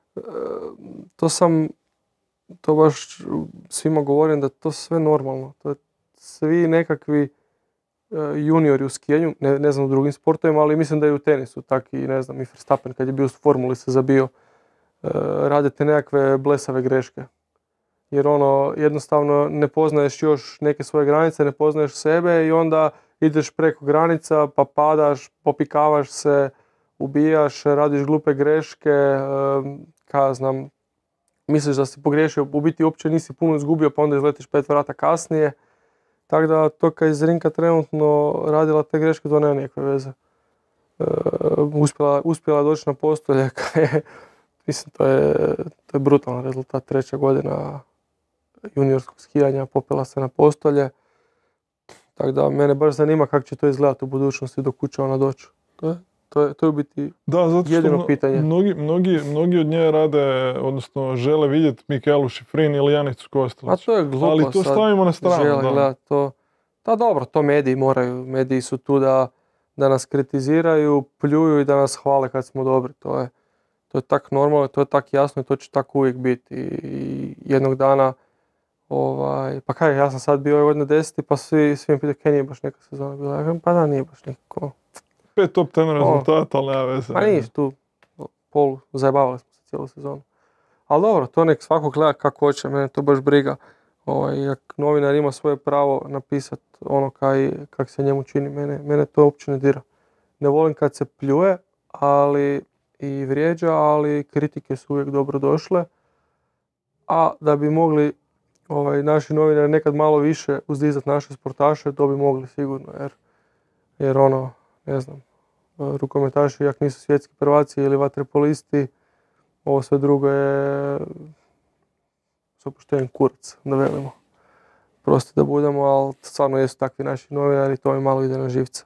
B: to sam, to baš svima govorim da to sve normalno, to je svi nekakvi e, juniori u skijanju, ne, ne znam u drugim sportovima, ali mislim da i u tenisu, tak i ne znam, i Verstappen kad je bio u formuli se zabio, e, radite nekakve blesave greške. Jer ono, jednostavno ne poznaješ još neke svoje granice, ne poznaješ sebe i onda ideš preko granica, pa padaš, popikavaš se, ubijaš, radiš glupe greške, e, ka znam, misliš da si pogriješio, u biti uopće nisi puno izgubio, pa onda izletiš pet vrata kasnije. Tako da to kad je Zrinka trenutno radila te greške, to nema nikakve veze. E, uspjela, uspjela doći na postolje, kaj je, mislim, to je, to je brutalan rezultat, treća godina juniorskog skijanja, popela se na postolje. Tako da mene baš zanima kako će to izgledati u budućnosti dok će ona doći. To je, to je, to je u biti
A: Da, zato što
B: jedino
A: mno-
B: pitanje.
A: Mnogi, mnogi, mnogi od nje rade, odnosno žele vidjeti Mikaelu Šifrin ili Janicu
B: A
A: Kostelić.
B: to je glupo
A: Ali to
B: sad.
A: stavimo na stranu,
B: žele
A: da.
B: gledat to. Da dobro, to mediji moraju. Mediji su tu da, da nas kritiziraju, pljuju i da nas hvale kad smo dobri. To je, to je tak normalno, to je tak jasno i to će tako uvijek biti. I, i jednog dana, ovaj, pa kaj, ja sam sad bio ove godine deseti, pa svi, svi mi pitaju kaj nije baš neka sezona bila. Ja kažem, pa da, nije baš nekako.
A: Pet top ten rezultata, ali nema veze.
B: Pa nije tu polu, zajebavali smo se cijelu sezonu. Ali dobro, to nek svako gleda kako hoće, mene to baš briga. Ovaj, jak novinar ima svoje pravo napisat ono kaj, kak se njemu čini, mene, mene to uopće ne dira. Ne volim kad se pljuje, ali i vrijeđa, ali kritike su uvijek dobro došle. A da bi mogli ovaj, naši novinari nekad malo više uzdizat naše sportaše, to bi mogli sigurno, jer, jer ono, ne znam, rukometaši jak nisu svjetski prvaci ili vaterpolisti, ovo sve drugo je s opuštenjem kurac, da velimo. Prosto da budemo, ali stvarno jesu takvi naši novinari, to mi malo ide na živce.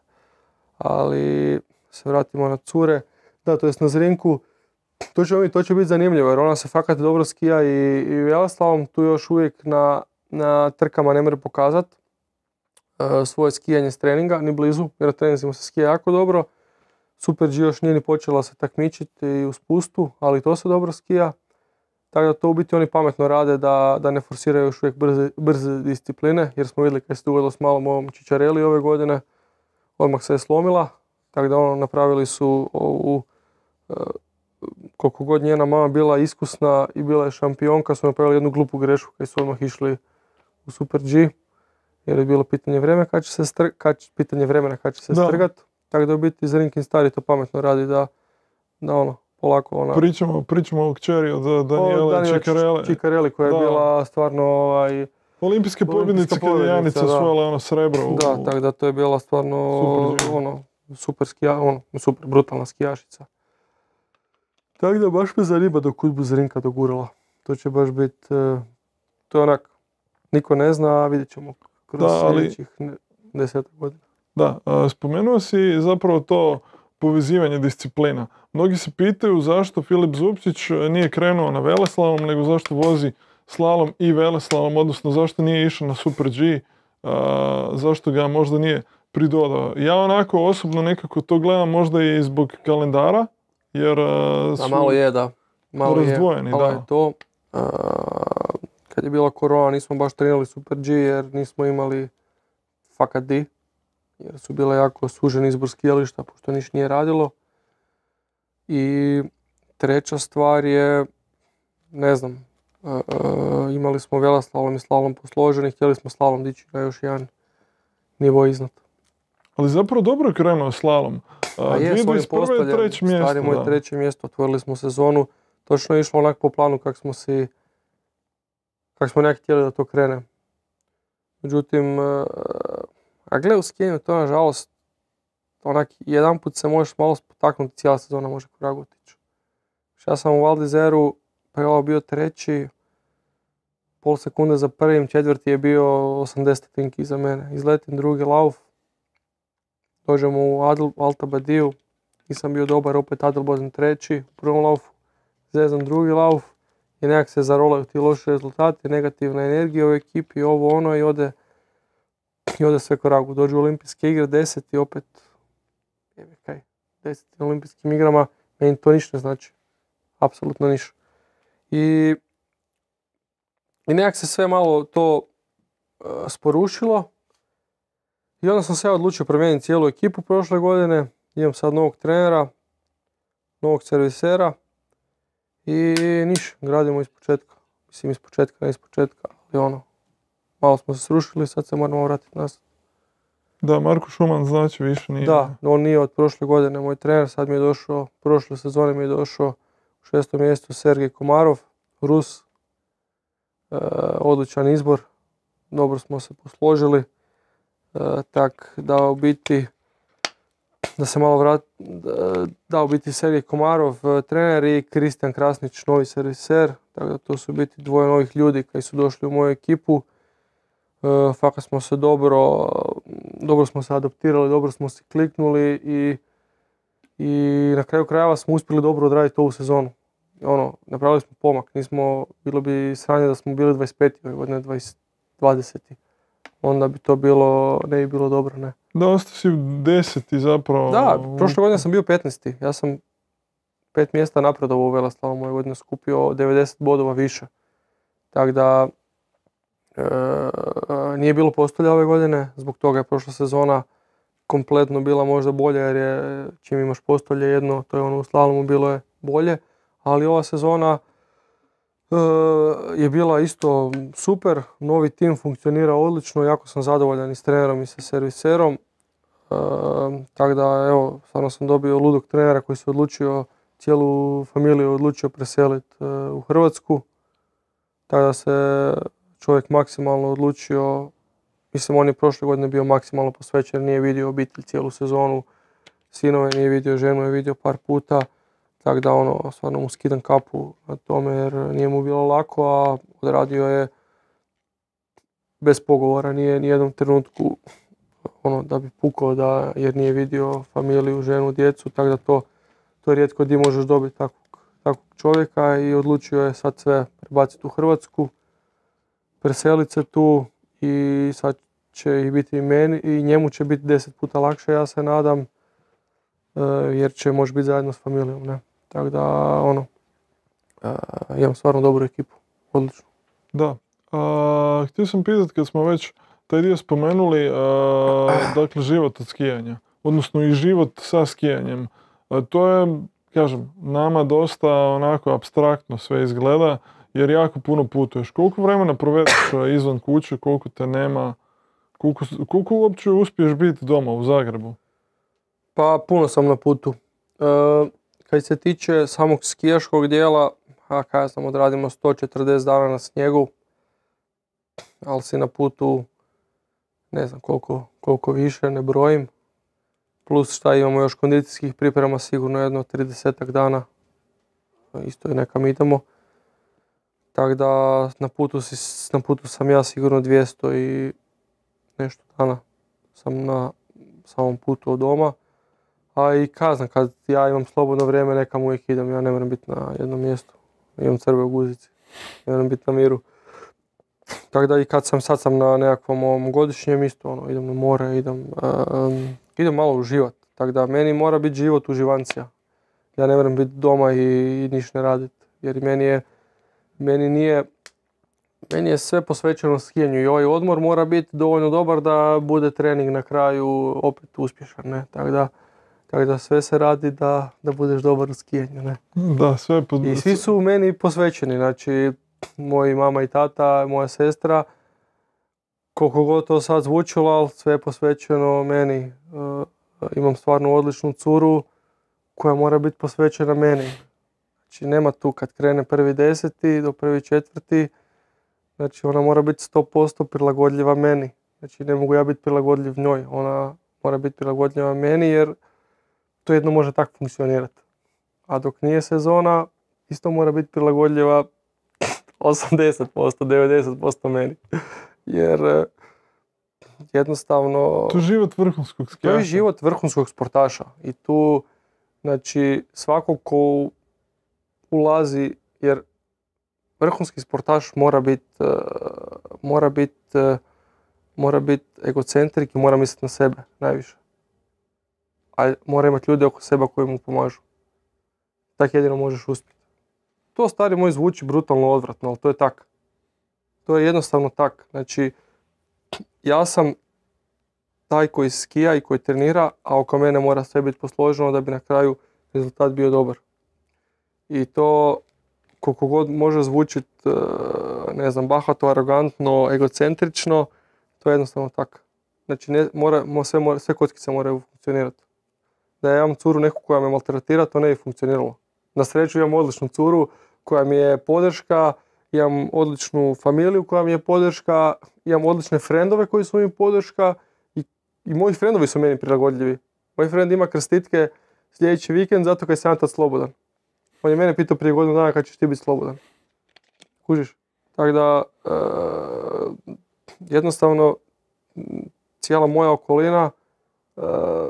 B: Ali se vratimo na cure, da, to jest na Zrinku, to će, to će biti zanimljivo jer ona se fakat dobro skija i, i veleslavom, tu još uvijek na, na trkama ne može pokazat uh, svoje skijanje s treninga, ni blizu, jer na treninzima se skija jako dobro. Super G još nije ni počela se takmičiti i u spustu, ali to se dobro skija. Tako da to u biti oni pametno rade da, da ne forsiraju još uvijek brze, brze discipline, jer smo vidjeli kad se dogodilo s malom ovom Čičareli ove godine, odmah se je slomila, tako da ono napravili su ovu, uh, koliko god njena mama bila iskusna i bila je šampionka, su napravili jednu glupu grešku kad su odmah išli u Super G, jer je bilo pitanje vremena kad će se, str, kad, pitanje vremena kad će se
A: Da.
B: strgat. Tako da u biti Zrinkin stari to pametno radi da, da ono, polako ona...
A: Pričamo, pričamo o kćeri od Danijele
B: Daniela
A: Čikarele.
B: Čikareli koja je
A: Da.
B: bila stvarno ovaj...
A: Olimpijske pobjednice kad je
B: pobjednica,
A: Janica
B: da.
A: osvojila ono srebro. u-
B: Da, tako da to je bila stvarno
A: Super G.
B: ono, super skija, ono, super brutalna skijašica. Tako da baš me zanima do kud bu Zrinka dogurala. To će baš biti, to je onak, niko ne zna, a vidjet ćemo kroz
A: Da, ali-
B: sljedećih ne- desetak godina.
A: Da, a, spomenuo si zapravo to povezivanje disciplina. Mnogi se pitaju zašto Filip Zupčić nije krenuo na veleslalom, nego zašto vozi slalom i veleslalom, odnosno zašto nije išao na Super G, a, zašto ga možda nije pridodao. Ja onako osobno nekako to gledam možda i zbog kalendara, jer a,
B: Da,
A: su...
B: malo je, da. Malo
A: razdvojeni,
B: je, malo
A: da.
B: je to. A, kad je bila korona nismo baš trenirali Super G jer nismo imali fakat di. jer su bile jako sužen izbor skijališta, pošto niš nije radilo. I treća stvar je, ne znam, e, e, imali smo veleslalom i slalom posloženi, htjeli smo slalom dići na još jedan nivo iznad.
A: Ali zapravo dobro je krenuo slalom.
B: A je, s ovim postavljanjem,
A: treće mjesto,
B: stari moj treće mjesto, otvorili smo sezonu, točno je išlo onak po planu kak smo si, kak smo nekak htjeli da to krene. Međutim, a gle u skijenju to nažalost, onak jedan put se možeš malo spotaknuti, cijela sezona može ko vragu otići. Ja sam u Val d'Izeru prvo bio treći, pol sekunde za prvim, četvrti je bio osamdeset stotinki iza mene. Izletim drugi lauf, dođemo u Alta Badiju, nisam bio dobar, opet Adelboden treći u prvom laufu, zezam drugi lauf i nekak se zarolaju ti loši rezultati, negativna energija u ekipi, ovo ono i ode, i ode sve koragu. Dođu u olimpijske igre, deset i opet, jebe kaj, deset na olimpijskim igrama, meni to ništa ne znači, apsolutno ništa. I, i nekak se sve malo to uh, sporušilo. I onda sam se ja odlučio promijeniti cijelu ekipu prošle godine. Imam sad novog trenera, novog servisera i niš, gradimo iz početka. Mislim iz početka, ne iz početka, ali ono, malo smo se srušili, sad se moramo vratiti nazad.
A: Da, Marko Šuman znači više nije.
B: Da, on nije od prošle godine moj trener, sad mi je došao, prošle sezone mi je došao u šestom mjestu Sergej Komarov, Rus, e, odličan izbor, dobro smo se posložili. Uh, tak da u biti da se malo vrat da, da u biti Sergej Komarov uh, trener i Kristijan Krasnić novi serviser, tako da to su biti dvoje novih ljudi koji su došli u moju ekipu. Uh, fakat smo se dobro dobro smo se adaptirali, dobro smo se kliknuli i, i na kraju krajeva smo uspjeli dobro odraditi ovu sezonu. I ono, napravili smo pomak, nismo, bilo bi sranje da smo bili dvadeset peti ove godine, dvadeseti Onda bi to bilo, ne bi bilo dobro, ne.
A: Da, ostao si deseti zapravo.
B: Da, prošle godine sam bio petnaesti Ja sam pet mjesta napredovao u veleslalomu, ove godine skupio devedeset bodova više. Tako da e, nije bilo postolja ove godine, zbog toga je prošla sezona kompletno bila možda bolja jer je, čim imaš postolje jedno, to je ono u slalomu bilo je bolje, ali ova sezona je bila isto super, novi tim funkcionira odlično, jako sam zadovoljan i s trenerom i sa serviserom. E, tako da, evo, stvarno sam dobio ludog trenera koji se odlučio, cijelu familiju odlučio preseliti e, u Hrvatsku. Tako da se čovjek maksimalno odlučio, mislim on je prošle godine bio maksimalno posvećen, nije vidio obitelj cijelu sezonu, sinove nije vidio, ženu je vidio par puta. Tako da ono, stvarno mu skidam kapu na tome jer nije mu bilo lako, a odradio je bez pogovora, nije ni jednom trenutku ono, da bi pukao da, jer nije vidio familiju, ženu, djecu, tako da to, to je rijetko gdje možeš dobiti takvog, takvog čovjeka i odlučio je sad sve prebaciti u Hrvatsku, preseliti se tu i sad će i biti i meni i njemu će biti deset puta lakše, ja se nadam, jer će moći biti zajedno s familijom, ne. Tako da, ono, uh, imam stvarno dobru ekipu, odlično.
A: Da, a, htio sam pitati kad smo već taj dio spomenuli, a, dakle život od skijanja, odnosno i život sa skijanjem. A, to je, kažem, nama dosta onako apstraktno sve izgleda, jer jako puno putuješ. Koliko vremena provedeš izvan kuće, koliko te nema, koliko, koliko uopće uspiješ biti doma u Zagrebu?
B: Pa puno sam na putu. E, kad se tiče samog skijaškog dijela, a kada sam odradimo sto četrdeset dana na snijegu, ali si na putu ne znam koliko, koliko više, ne brojim. Plus šta imamo još kondicijskih priprema, sigurno jedno tridesetak dana, isto je nekam idemo. Tako da na putu, si, na putu sam ja sigurno dvjesto i nešto dana sam na samom putu od doma. A i kazna, kad ja imam slobodno vrijeme, nekam uvijek idem, ja ne moram biti na jednom mjestu. Imam crve u guzici, ne moram biti na miru. Tako da i kad sam, sad sam na nekakvom ovom godišnjem isto, ono, idem na more, idem, um, idem malo uživat. Tako da meni mora biti život uživancija. Ja ne moram biti doma i, i ništa ne raditi. Jer meni je, meni nije, meni je sve posvećeno skijanju i ovaj odmor mora biti dovoljno dobar da bude trening na kraju opet uspješan, ne? Tako da, tako da sve se radi da, da budeš dobar u skijanju, ne?
A: Da, sve pod...
B: I svi su meni posvećeni, znači moji mama i tata, moja sestra, koliko god to sad zvučilo, ali sve je posvećeno meni. Uh, imam stvarno odličnu curu koja mora biti posvećena meni. Znači nema tu kad krene prvi deseti do prvi četvrti, znači ona mora biti sto posto prilagodljiva meni. Znači ne mogu ja biti prilagodljiv njoj, ona mora biti prilagodljiva meni jer to jedno može tako funkcionirati. A dok nije sezona, isto mora biti prilagodljiva osamdeset posto, devedeset posto meni. Jer jednostavno...
A: To je život vrhunskog skijaša.
B: To je život vrhunskog sportaša. I tu, znači, svako ko ulazi, jer vrhunski sportaš mora biti uh, mora biti uh, mora biti egocentrik i mora misliti na sebe najviše. A mora imati ljude oko sebe koji mu pomažu. Tako jedino možeš uspjeti. To, stari moj, zvuči brutalno odvratno, ali to je tak. To je jednostavno tak. Znači, ja sam taj koji skija i koji trenira, a oko mene mora sve biti posloženo da bi na kraju rezultat bio dobar. I to, koliko god može zvučiti, ne znam, bahato, arogantno, egocentrično, to je jednostavno tako. Znači, ne, mora, sve, mora, sve kockice moraju funkcionirati. Da ja imam curu neku koja me maltretira, to ne bi funkcioniralo. Na sreću imam odličnu curu koja mi je podrška, imam odličnu familiju koja mi je podrška, imam odlične frendove koji su mi podrška i, i moji frendovi su meni prilagodljivi. Moj frend ima krstitke sljedeći vikend zato kad sam ja tad slobodan. On je mene pitao prije godinu dana kad ćeš ti biti slobodan. Kužiš? Tako da, e, jednostavno, cijela moja okolina e,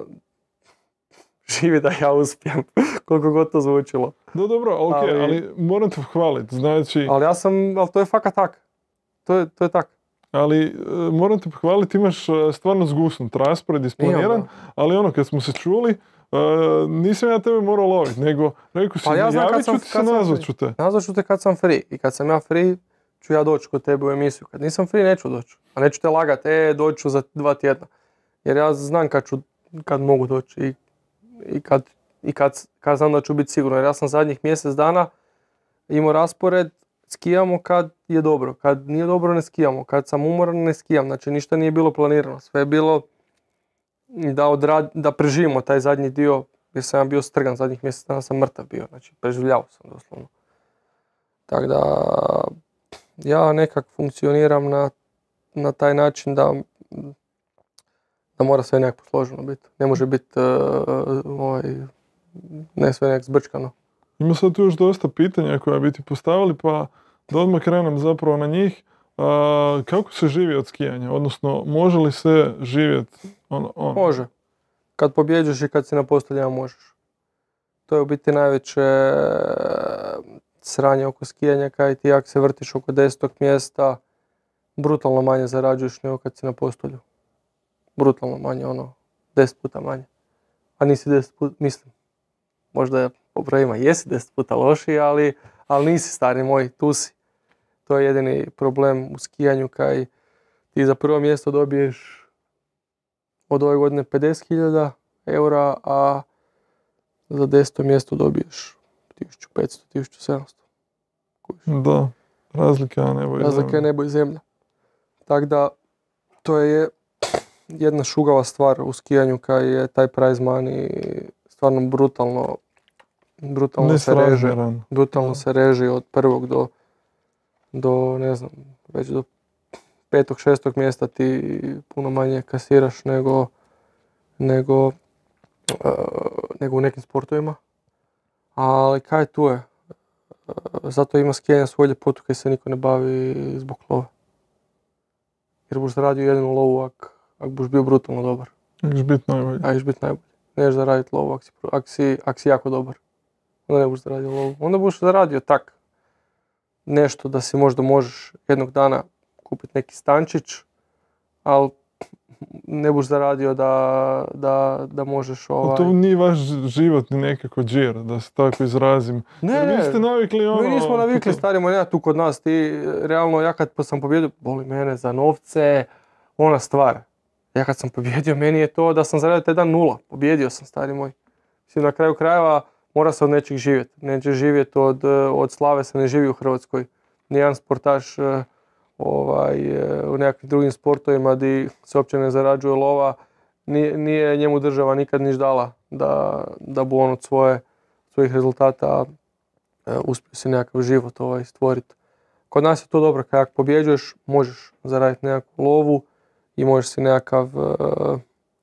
B: živi da ja uspijem, koliko god to zvučilo.
A: No dobro, ok, ali, ali moram te pohvaliti, znači...
B: Ali ja sam, ali to je fakat tak. To je, to je tak.
A: Ali uh, moram te pohvaliti, imaš uh, stvarno zgusnut raspored, isplaniran, ali ono, kad smo se čuli, uh, nisam ja tebe morao loviti, nego rekao si,
B: pa ja znam,
A: javit ću ti se, nazvat ću te.
B: Nazvat ću te kad sam free. I kad sam ja free, ću ja doći kod tebe u emisiju. Kad nisam free, neću doći. A neću te lagati, e, doću za dva tjedna. Jer ja znam kad, ću, kad mogu doći i, i, kad, i kad, kad znam da ću biti sigurno. Jer ja sam zadnjih mjesec dana imao raspored, skijamo kad je dobro, kad nije dobro ne skijamo, kad sam umoran ne skijam, znači ništa nije bilo planirano, sve je bilo da, odrad, da preživimo taj zadnji dio, jer sam ja bio strgan, zadnjih mjesec dana sam mrtav bio, znači preživljavao sam doslovno. Tako da ja nekak funkcioniram na, na taj način da, da mora sve nekako posloženo biti, ne može biti uh, ovaj, ne sve nekako zbrčkano.
A: Ima sad tu još dosta pitanja koja bi ti postavili, pa da odmah krenem zapravo na njih. A, kako se živi od skijanja? Odnosno, može li se živjeti? Ono, ono?
B: Može. Kad pobjeđuješ i kad si na postoljama možeš. To je u biti najveće sranje oko skijanja, kaj ti jak se vrtiš oko desetog mjesta, brutalno manje zarađuješ nego kad si na postolju. Brutalno manje, ono, deset puta manje. A nisi deset puta, mislim, možda je po brojima jesi deset puta lošiji, ali, ali nisi, stari moj, tu si. To je jedini problem u skijanju, kaj ti za prvo mjesto dobiješ od ove godine pedeset hiljada eura, a za deseto mjesto dobiješ tisuću petsto, tisuću sedamsto.
A: Da, razlika je nebo i zemlja.
B: Razlika je nebo i zemlja. Tako da, to je jedna šugava stvar u skijanju, kaj je taj prize money stvarno brutalno brutalno se reže, brutalno se reže od prvog do, do ne znam, već do petog, šestog mjesta ti puno manje kasiraš nego, nego, uh, nego u nekim sportovima. Ali kaj tu je? Uh, zato ima skijanja svoju ljepotu kaj se niko ne bavi zbog love. Jer buš zaradio jednu lovu ak, ak buš bio brutalno dobar.
A: Ak ćeš biti najbolji.
B: Ak ćeš biti najbolji. Neš zaraditi lovu ak si, ak si, ak si jako dobar. Onda ne buš zaradio lovu. Onda buš zaradio tak nešto da si možda možeš jednog dana kupiti neki stančić, ali ne buš zaradio da, da, da možeš ovaj...
A: A to nije vaš životni nekako džir, da se tako izrazim.
B: Ne,
A: Jer vi
B: ne,
A: ste navikli ono...
B: mi nismo navikli,
A: kako-
B: stari moj, nema tu kod nas, ti, realno, ja kad sam pobjedio, boli mene za novce, ona stvar. Ja kad sam pobjedio, meni je to da sam zaradio taj dan nula, pobjedio sam, stari moj. Mislim, na kraju krajeva mora se od nečeg živjeti, neće živjeti od, od slave, se ne živi u Hrvatskoj. Nijedan sportaš eh, ovaj, eh, u nekakvim drugim sportovima gdje se uopće ne zarađuje lova, nije, nije njemu država nikad niš dala da, da bu on od svoje, svojih rezultata eh, uspio si nekakav život ovaj, stvoriti. Kod nas je to dobro, kad pobjeđuješ možeš zaraditi nekakvu lovu i možeš si nekakav eh,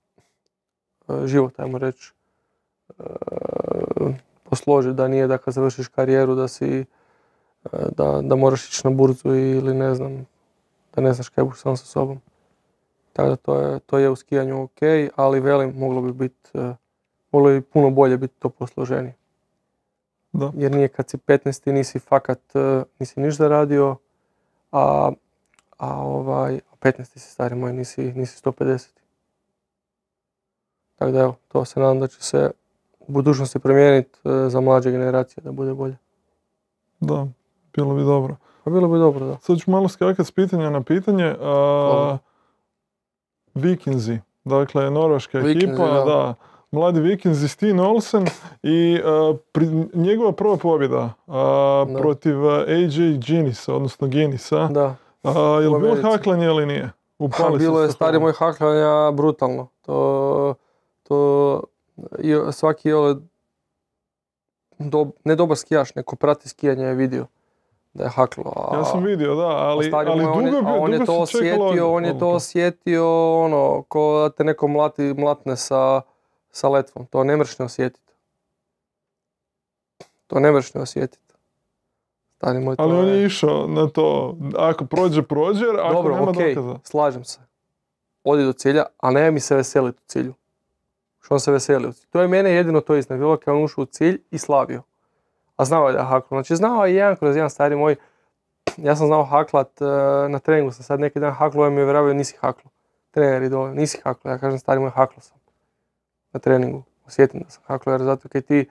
B: eh, život, ajmo reći, eh, posložiti, da nije da kad završiš karijeru da si Da, da moraš ići na burzu ili ne znam, da ne znaš kaj buš sam sa sobom. Tako da to je, to je u skijanju ok, ali velim, moglo bi biti, moglo bi puno bolje biti to posloženije.
A: Da.
B: Jer nije kad si petnaesti nisi fakat, nisi niš zaradio, a, a ovaj, petnaesti si stari moj, nisi, nisi sto pedeset. Tako da evo, to se nadam da će se u budućnosti promijeniti za mlađe generacije da bude bolje.
A: Da, bilo bi dobro.
B: Pa bilo bi dobro, da.
A: Sad ću malo skakati s pitanja na pitanje. A, Vikinzi, dakle norveška
B: Vikinzi,
A: ekipa,
B: da.
A: da. Mladi Vikinzi, Steen Olsen i a, pri, njegova prva pobjeda a,
B: Da.
A: protiv a, A J Ginisa, odnosno Ginisa.
B: Da.
A: A, je li
B: U
A: bilo
B: Americi.
A: haklanje ili nije?
B: Ha,
A: Upali
B: bilo
A: se
B: je
A: sa
B: stari
A: hvalom.
B: moj haklanja brutalno. To, to i svaki je do, ne dobar skijaš, neko prati skijanje je vidio da je haklo. A,
A: Ja sam vidio, da,
B: a
A: ali,
B: stari
A: ali
B: moj, on je-
A: dugo,
B: a
A: bi-
B: on je
A: dugo
B: to
A: se čekalo
B: osjetio, on je to
A: odluka.
B: osjetio ono, ko da te neko mlati, mlatne sa, sa letvom. To ne mreš ne osjetiti. To ne mreš ne osjetiti. Stari moj, to
A: Ali on je išao na to, ako prođe, prođe, jer ako
B: Dobro,
A: nema
B: okej,
A: dokaza.
B: slažem se. Odi do cilja, a ne mi se veseliti u cilju. Što on se veseli u cilju. To je mene jedino to iznadilo kad on ušao u cilj i slavio. A znao je da je haklo. Znači znao je jedan kroz jedan, stari moj. Ja sam znao haklat, e, na treningu sam sad neki dan haklo, on mi je vjeravio nisi haklo. Trener i dole, nisi haklo. Ja kažem, stari moj, haklo sam. Na treningu. Osjetim da sam haklo, jer zato kad ti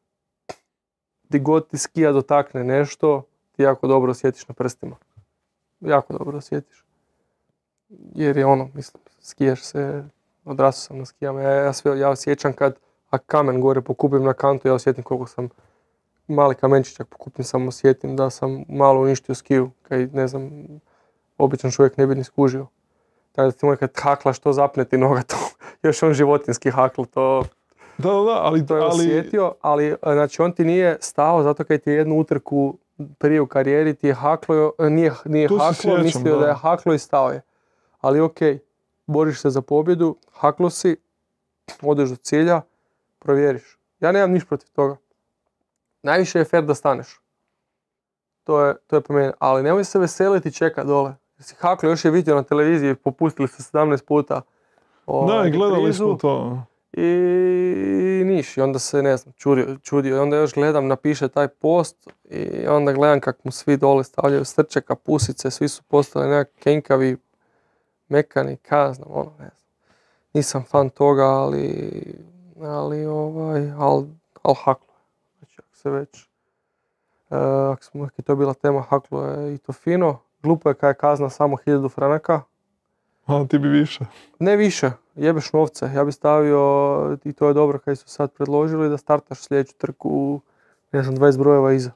B: di god ti skija dotakne nešto, ti jako dobro osjetiš na prstima. Jako dobro osjetiš. Jer je ono, mislim, skijaš se, odrastao sam na skijama, ja, ja, sve, ja osjećam kad a kamen gore pokupim na kantu, ja osjetim koliko sam mali kamenčić, ako pokupim sam osjetim da sam malo uništio skiju, kad ne znam, običan čovjek ne bi ni skužio. Tako da ti moj kad haklaš to zapne ti noga, to još on životinski hakl, to,
A: Da, da, da, ali,
B: to je
A: ali
B: osjetio, ali znači on ti nije stao zato kad ti je jednu utrku prije u karijeri ti je haklo, nije, nije
A: Tu se
B: haklo,
A: sjećam,
B: mislio da.
A: da
B: je haklo i stao je. Ali ok, boriš se za pobjedu, haklo si, odeš do cilja, provjeriš. Ja nemam niš protiv toga. Najviše je fair da staneš. To je, to je po meni. Ali nemoj se veseliti i čekat dole. Jer si haklo, još je vidio na televiziji, popustili ste sedamnaest puta.
A: da,
B: ovaj,
A: i gledali
B: reprizu.
A: smo to.
B: I niš, i onda se, ne znam, čudio, čudio. I onda još gledam, napiše taj post i onda gledam kak mu svi dole stavljaju srčeka, pusice, svi su postali nekakvi kenkavi, mekani, kazna, ono, ne znam. Nisam fan toga, ali, ali, ovaj, al, al haklo je. Znači, ako se već, e, ako smo, ako je to bila tema, haklo je i to fino. Glupo je kad je kazna samo hiljadu franaka.
A: A ti bi više.
B: Ne više, jebeš novce. Ja bi stavio, i to je dobro kaj su sad predložili, da startaš sljedeću trku, ne znam, dvadeset brojeva iza.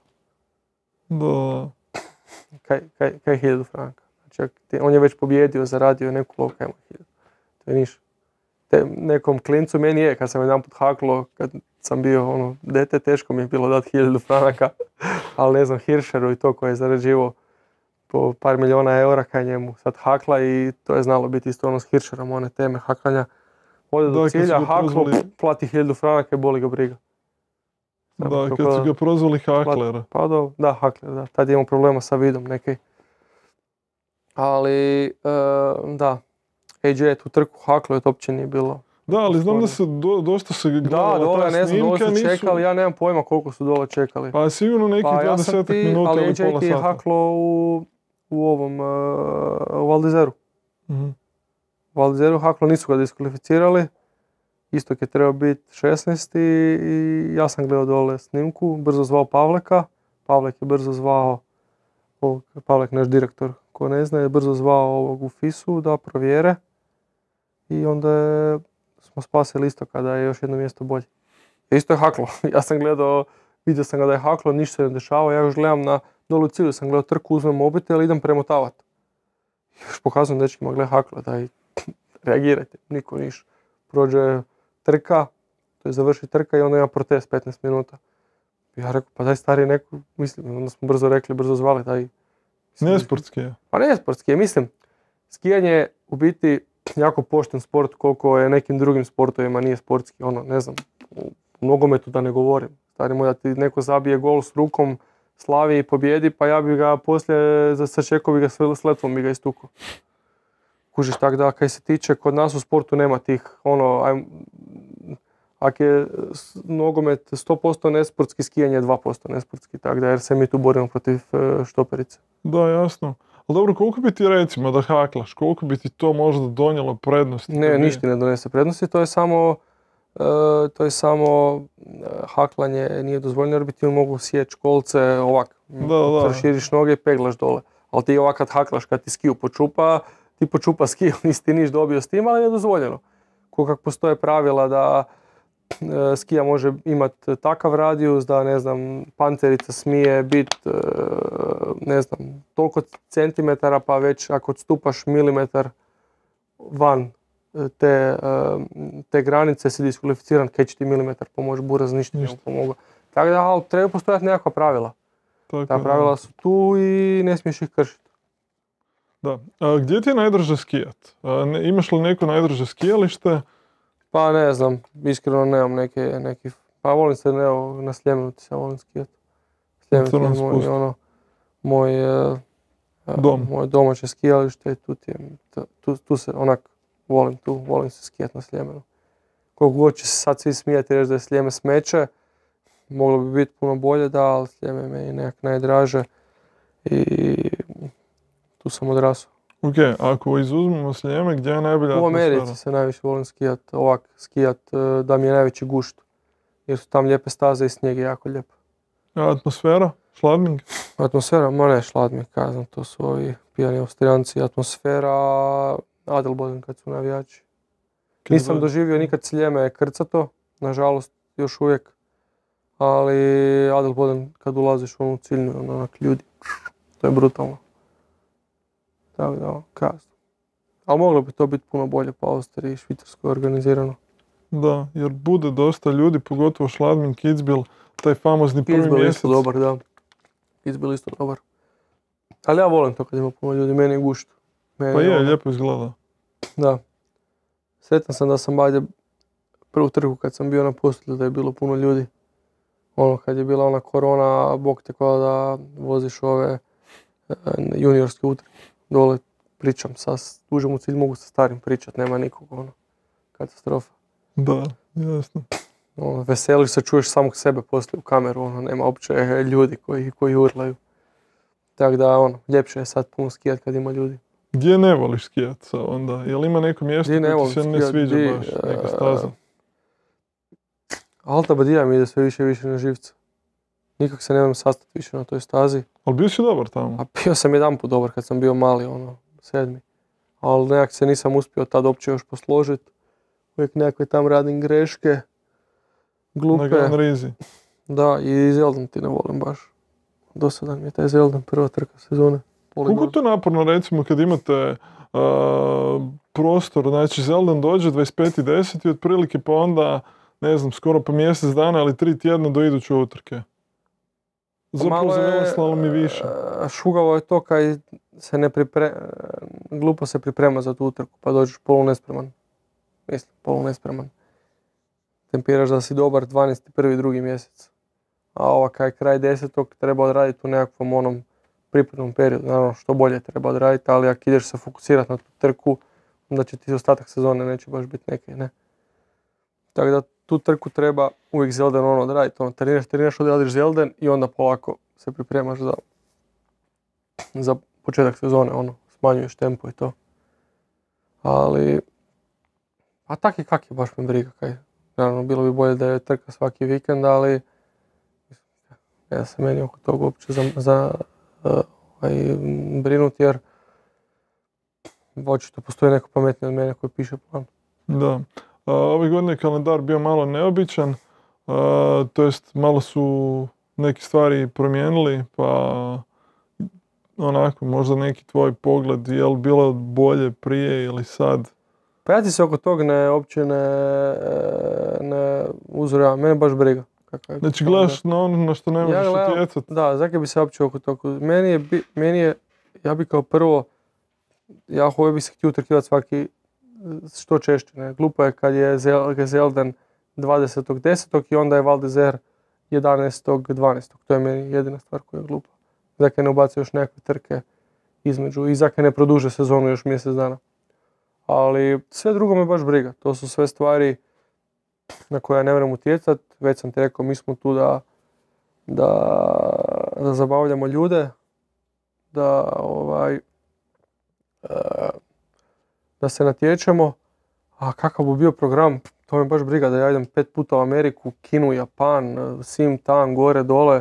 A: Da.
B: Kaj, kaj, kaj je hiljadu franaka? Znači, ak ti- on je već pobjedio, zaradio neku lovu, kaj mu je hiljadu. To je niš. Te, nekom klincu, meni je, kad sam jedan put haklo, kad sam bio ono, dete, teško mi je bilo dati hiljadu franaka, ali ne znam, Hirscheru i to koji je zarađivao po par milijuna eura kaj njemu sad hakla i to je znalo biti isto ono s Hirscherom, one teme haklanja. Ode
A: Da,
B: do
A: kad su
B: cilja,
A: ga
B: haklo,
A: prozvali-
B: plati hiljadu franaka i boli ga briga.
A: Da,
B: Samo
A: kad su ga prozvali haklera.
B: Pa do, da, hakler, da. Tad imamo problema sa vidom neki. Ali, e, da, A J je tu trku haklo i to uopće nije bilo.
A: Da, ali znam da se do, dosta se
B: Da,
A: gledala
B: dole,
A: ta
B: ne znam, dole
A: snimka,
B: su
A: nisu...
B: čekali, ja nemam pojma koliko su dole čekali.
A: Pa sigurno nekih
B: Pa ja sam
A: dvadeset
B: ti,
A: minuta
B: ali
A: ili
B: A J
A: pola
B: ti je
A: sata.
B: haklo u, u ovom, e, u Val d'Izeru.
A: Mhm.
B: U Valzeru haklo, nisu ga diskvalificirali. Istok je trebao biti šesnaesti i ja sam gledao dole snimku, brzo zvao Pavleka. Pavlek je brzo zvao, ovog, Pavlek naš direktor, ko ne zna, je brzo zvao ovog u fisu da provjere. I onda je, smo spasili Istoka da je još jedno mjesto bolje. Isto je haklo. Ja sam gledao, vidio sam ga da je haklo, ništa se ne dešava. Ja još gledam na dolu u cilju, sam gledao trku, uzmem mobitel i idem premotavati. Još pokazujem dečkima, gledaj haklo, daj reagirajte, niko niš. Prođe trka, to je završi trka i onda ima protest petnaest minuta. Ja rekao, pa daj stari neko, mislim, onda smo brzo rekli, brzo zvali, daj.
A: Nesportski je.
B: Pa nesportski je, mislim, skijanje je u biti jako pošten sport koliko je nekim drugim sportovima nije sportski, ono, ne znam, u nogometu da ne govorim. Stari moj, da ti neko zabije gol s rukom, slavi i pobjedi, pa ja bi ga poslije sačekao bi ga s letvom bi ga istukao. Kužiš, tak da, kaj se tiče, kod nas u sportu nema tih, ono, aj, ako je nogomet sto posto nesportski, skijanje je dva posto nesportski, tak da, jer se mi tu borimo protiv štoperice.
A: Da, jasno. Ali dobro, koliko bi ti recimo da haklaš, koliko bi ti to možda donijelo prednosti?
B: Ne, ništa ne donese prednosti, to je samo, uh, to je samo uh, haklanje nije dozvoljeno jer bi ti mogu sjeći kolce ovak.
A: Da, da.
B: Širiš noge i peglaš dole. Ali ti ovak kad haklaš, kad ti skiju počupa, ti počupa skiju, nisi ti niš dobio s tim, ali je dozvoljeno. Koliko postoje pravila da uh, skija može imati takav radijus, da ne znam, panterica smije biti, uh, ne znam, toliko centimetara, pa već ako odstupaš milimetar van te, te granice si diskvalificiran, kaj će ti milimetar pomoći, buraz ništa ne pomogu. Tako da, ali treba postojati nekakva pravila.
A: Tako,
B: ta pravila
A: da.
B: su tu i ne smiješ ih kršiti.
A: Da. A gdje ti je najdrže skijat? A, ne, imaš li neko najdrže skijalište?
B: Pa ne znam, iskreno nemam neke, neki, pa volim se ne, na Sljemenu ti se volim skijat. Sljemen je moj, ono, moj, uh,
A: Dom.
B: Moje domaće skijalište i tu, ti je, tu, tu se onak volim tu, volim se skijat na Sljemenu. Koliko god će se sad svi smijati i reći da je Sljeme smeće, moglo bi biti puno bolje, da, ali Sljeme me je nekak najdraže i tu sam odrasao.
A: Ok, ako izuzmemo Sljeme, gdje je najbolja atmosfera?
B: U Americi se najviše volim skijat, ovak skijat da mi je najveći gušt. Jer su tam lijepe staze i snijeg je jako lijep.
A: A atmosfera? Šladming?
B: Atmosfera, ma ne šladming, kazam, to su ovi pijani Austrijanci. Atmosfera, Adelboden kad su navijači. Nisam doživio nikad Sljeme krcato, nažalost, još uvijek. Ali Adelboden kad ulaziš u onu ciljnu, onak ljudi, to je brutalno. Tako da, kazam. Ali moglo bi to biti puno bolje po Austriji i Švicarskoj organizirano.
A: Da, jer bude dosta ljudi, pogotovo Šladming, Kitzbühel, taj famozni prvi mjesec.
B: Kitzbühel isto dobar, da. Kitzbühel isto dobar. Ali ja volim to kad ima puno ljudi, meni je gušt. Meni
A: Pa je,
B: ono,
A: lijepo izgleda.
B: Da. Sretan sam da sam bajde prvu trku kad sam bio na postolju da je bilo puno ljudi. Ono kad je bila ona korona, bog te kao da voziš ove e, juniorske utrke. Dole pričam, sa, uđem u cilj, mogu sa starim pričat, nema nikog, ono, katastrofa.
A: Da, jasno.
B: Ono, veseliš se, čuješ samog sebe poslije u kameru, ono, nema uopće ljudi koji, koji urlaju. Tako da, ono, ljepše je sad puno skijat kad ima ljudi.
A: Gdje ne voliš skijat sa onda? Jel ima neko mjesto koje ti se ne
B: skijat,
A: sviđa
B: di,
A: baš, neka staza?
B: Uh, Alta Badija mi ide sve više i više na živce. Nikak se nemam sastati više na toj stazi.
A: Ali bio si dobar tamo?
B: A bio sam jedan put dobar kad sam bio mali, ono, sedmi. Ali nekak se nisam uspio tad uopće još posložiti. Uvijek nekakve tam radim greške, glupe.
A: Na Gran Rizi.
B: Da, i Zeldan ti ne volim baš. Dosadan mi je taj Zeldan, prva trka sezone.
A: Koliko to naporno recimo kad imate uh, prostor, znači Zeldan dođe dvadeset peti deseti otprilike pa onda, ne znam, skoro pa mjesec dana ili tri tjedna do iduće utrke. Zapravo za veleslalom i više.
B: Šugavo je to kad se ne priprema, glupo se priprema za tu utrku pa dođeš polu nespreman. Mislim, polu nespreman. Tempiraš da si dobar dvanaesti prvi drugi mjesec. A ova kaj kraj desetog treba odraditi u nekakvom onom pripremnom periodu. Naravno što bolje treba odraditi, ali ako ideš se fokusirati na tu trku, onda će ti ostatak sezone neće baš biti neke, ne. Tako da tu trku treba uvijek Zelden ono odraditi. Ono, treniraš, treniraš, odradiš Zelden i onda polako se pripremaš za, za početak sezone, ono, smanjuješ tempo i to. Ali, a tak i kak je, baš me briga kaj. Naravno, bilo bi bolje da je trka svaki vikend, ali ja se meni oko toga uopće za, za uh, ovaj, brinuti, jer očito postoji neko pametniji od mene koji piše plan.
A: Da. A, ove godine je kalendar bio malo neobičan, a, to jest malo su neke stvari promijenili, pa onako možda neki tvoj pogled, je li bilo bolje prije ili sad?
B: Pa ja ti se oko tog ne, uopće ne, ne uzoravam, mene baš briga. Kako je,
A: Znači gledaš na ono na što ne možeš
B: ja gledam,
A: utjecat?
B: Da, zakaj bi se uopće oko toga. Meni je, bi- meni je, ja bi kao prvo, ja uvijek bi se htio utrkivati svaki što češće. Ne? Glupo je kad je Zel- Gezelden dvadesetog desetog i onda je Val d'Isère jedanaestog dvanaestog To je meni jedina stvar koja je glupa. Zakaj ne ubace još nekakve trke između i zakaj ne produže sezonu još mjesec dana. Ali sve drugo me baš briga. To su sve stvari na koje ja ne moram utjecat. Već sam ti rekao, mi smo tu da, da, da zabavljamo ljude, da, ovaj, e, da se natječemo. A kakav bi bio program, to me baš briga da ja idem pet puta u Ameriku, Kinu, Japan, sim, tam, gore, dole.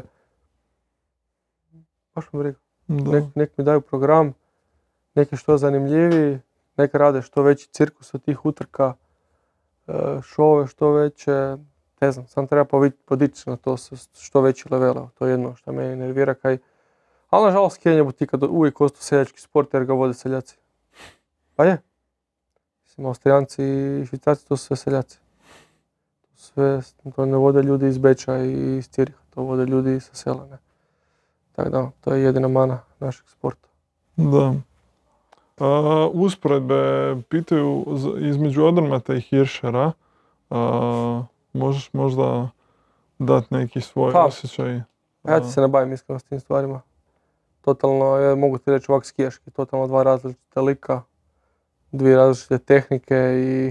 B: Baš me briga.
A: Da.
B: Nek, nek mi daju program, nek je što zanimljiviji, nek rade što veći cirkus od tih utrka, e, šove što veće, ne znam, sam treba povi- podići na to s- što veći level, to je jedno što mene nervira kaj. Ali nažalost skijanje butika uvijek ostao seljački sport jer ga vode seljaci. Pa je. Mislim, Austrijanci i Švicarci to su sve seljaci. Sve, to ne vode ljudi iz Beča i iz Ciriha, to vode ljudi sa sela, ne. Tako da, to je jedina mana našeg sporta.
A: Da. A, usporedbe pitaju z- između Odermata i Hirschera. A, možeš možda dati neki svoj
B: Pa,
A: osjećaj?
B: Pa ja ti
A: A,
B: se ne bavim iskreno s tim stvarima. Totalno, ja mogu ti reći ovak skijaški, totalno dva različita lika, dvije različite tehnike i,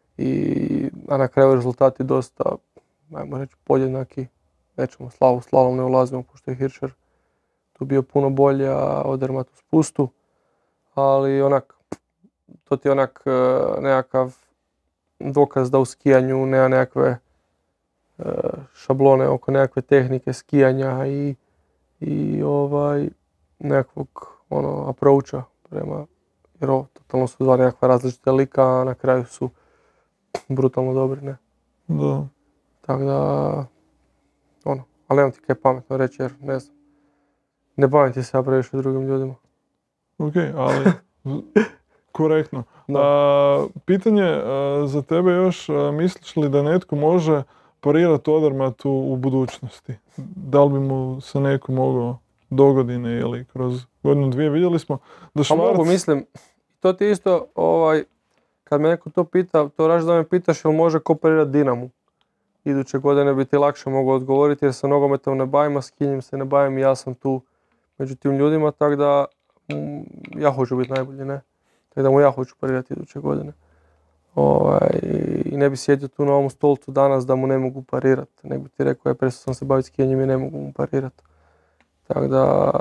B: i a na kraju rezultati dosta, ajmo reći, podjednaki. Nećemo slavu, slalom ne ulazimo, pošto je Hirscher tu bio puno bolje, a Odermatt u spustu. Ali onak, to ti je onak e, nekakav dokaz da u skijanju nema nekakve e, šablone oko nekakve tehnike skijanja i, i ovaj nekakvog ono approacha prema, jer ovo totalno su dva nekakva različita lika, a na kraju su brutalno dobri, ne.
A: da.
B: Tako da, ono, ali nemam ti kaj pametno reći jer ne znam, ne bavim ti se ja previše drugim ljudima.
A: Ok, ali korektno.
B: Da.
A: A, pitanje a, za tebe još, a, misliš li da netko može parirati Odermattu u budućnosti? Da li bi mu se neko mogao dogodine ili kroz godinu dvije? Vidjeli smo da
B: Pa mogu,
A: Švarc...
B: mislim, to ti isto, ovaj, kad me neko to pita, to raš da me pitaš jel može ko parirati Dinamu. Iduće godine bi ti lakše mogao odgovoriti jer se nogometom ne bavim, a skijanjem se ne bavim i ja sam tu među tim ljudima, tako da mm, ja hoću biti najbolji, ne. Tako da mu ja hoću parirati iduće godine. Ovaj, i ne bi sjedio tu na ovom stolcu danas da mu ne mogu parirati. Ne bi ti rekao, ja prestao sam se baviti skijanjem i ne mogu mu parirati. Tako da,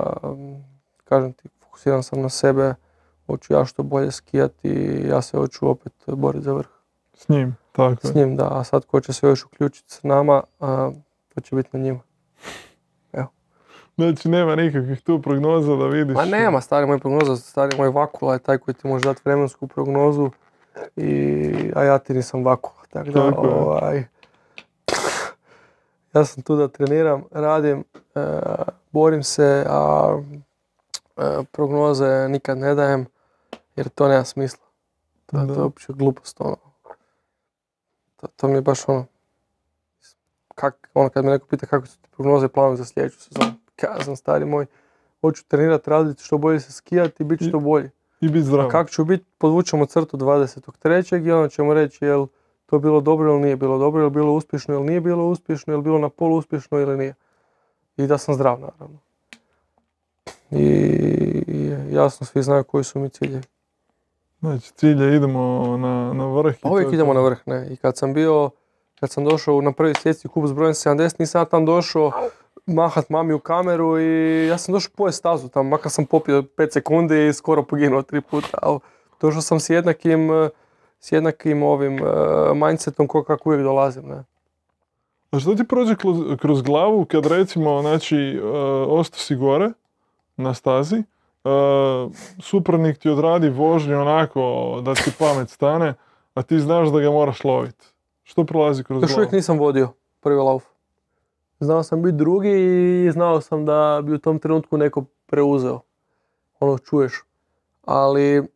B: kažem ti, fokusiran sam na sebe, hoću ja što bolje skijati i ja se hoću opet boriti za vrh.
A: S njim, tako
B: S
A: je.
B: njim, da, a sad ko će se još uključiti s nama, a, to će biti na njima.
A: Znači nema nikakvih tu prognoza da vidiš...
B: Ma nema, stari moj prognoza, stari moj Vakula je taj koji ti može dati vremensku prognozu, i, a ja ti nisam Vakula, tako da,
A: Tako je.
B: ovaj, ja sam tu da treniram, radim, e, borim se, a e, prognoze nikad ne dajem, jer to nema smisla. To, to
A: Da.
B: je uopće glupost, ono. To, to mi je baš ono, kak, ono kad me neko pita kako su ti prognoze i planovi za sljedeću sezonu. Kazam, stari moj, hoću trenirati, raditi što bolje se skijati i bit
A: I-
B: što bolje.
A: I biti zdrav.
B: A kako ću biti, podvučemo crtu dvadesetog trećeg i onda ćemo reći jel to bilo dobro ili nije bilo dobro, jel bilo uspješno ili nije bilo uspješno, jel bilo na polu uspješno ili nije. I da sam zdrav, naravno. I, i jasno svi znaju koji su mi ciljevi.
A: Znači cilj je idemo na, na vrh. i
B: Pa
A: to
B: uvijek
A: je
B: idemo
A: to.
B: na vrh, ne. I kad sam bio, kad sam došao na prvi svjetski kup s brojem sedamdeset, nisam ja tam došao mahat mami u kameru i ja sam došao pojest stazu tamo, makar sam popio pet sekundi i skoro poginuo tri puta, ali došao sam s jednakim, s jednakim ovim uh, mindsetom ko kako uvijek dolazim. Ne?
A: A što ti prođe kroz, kroz glavu kad recimo, znači, uh, ostao si gore na stazi, uh, suparnik ti odradi vožnju onako da ti pamet stane, a ti znaš da ga moraš loviti. Što prolazi kroz
B: Još
A: glavu?
B: uvijek nisam vodio prvi lauf. Znao sam biti drugi i znao sam da bi u tom trenutku neko preuzeo. Ono čuješ. Ali, uh,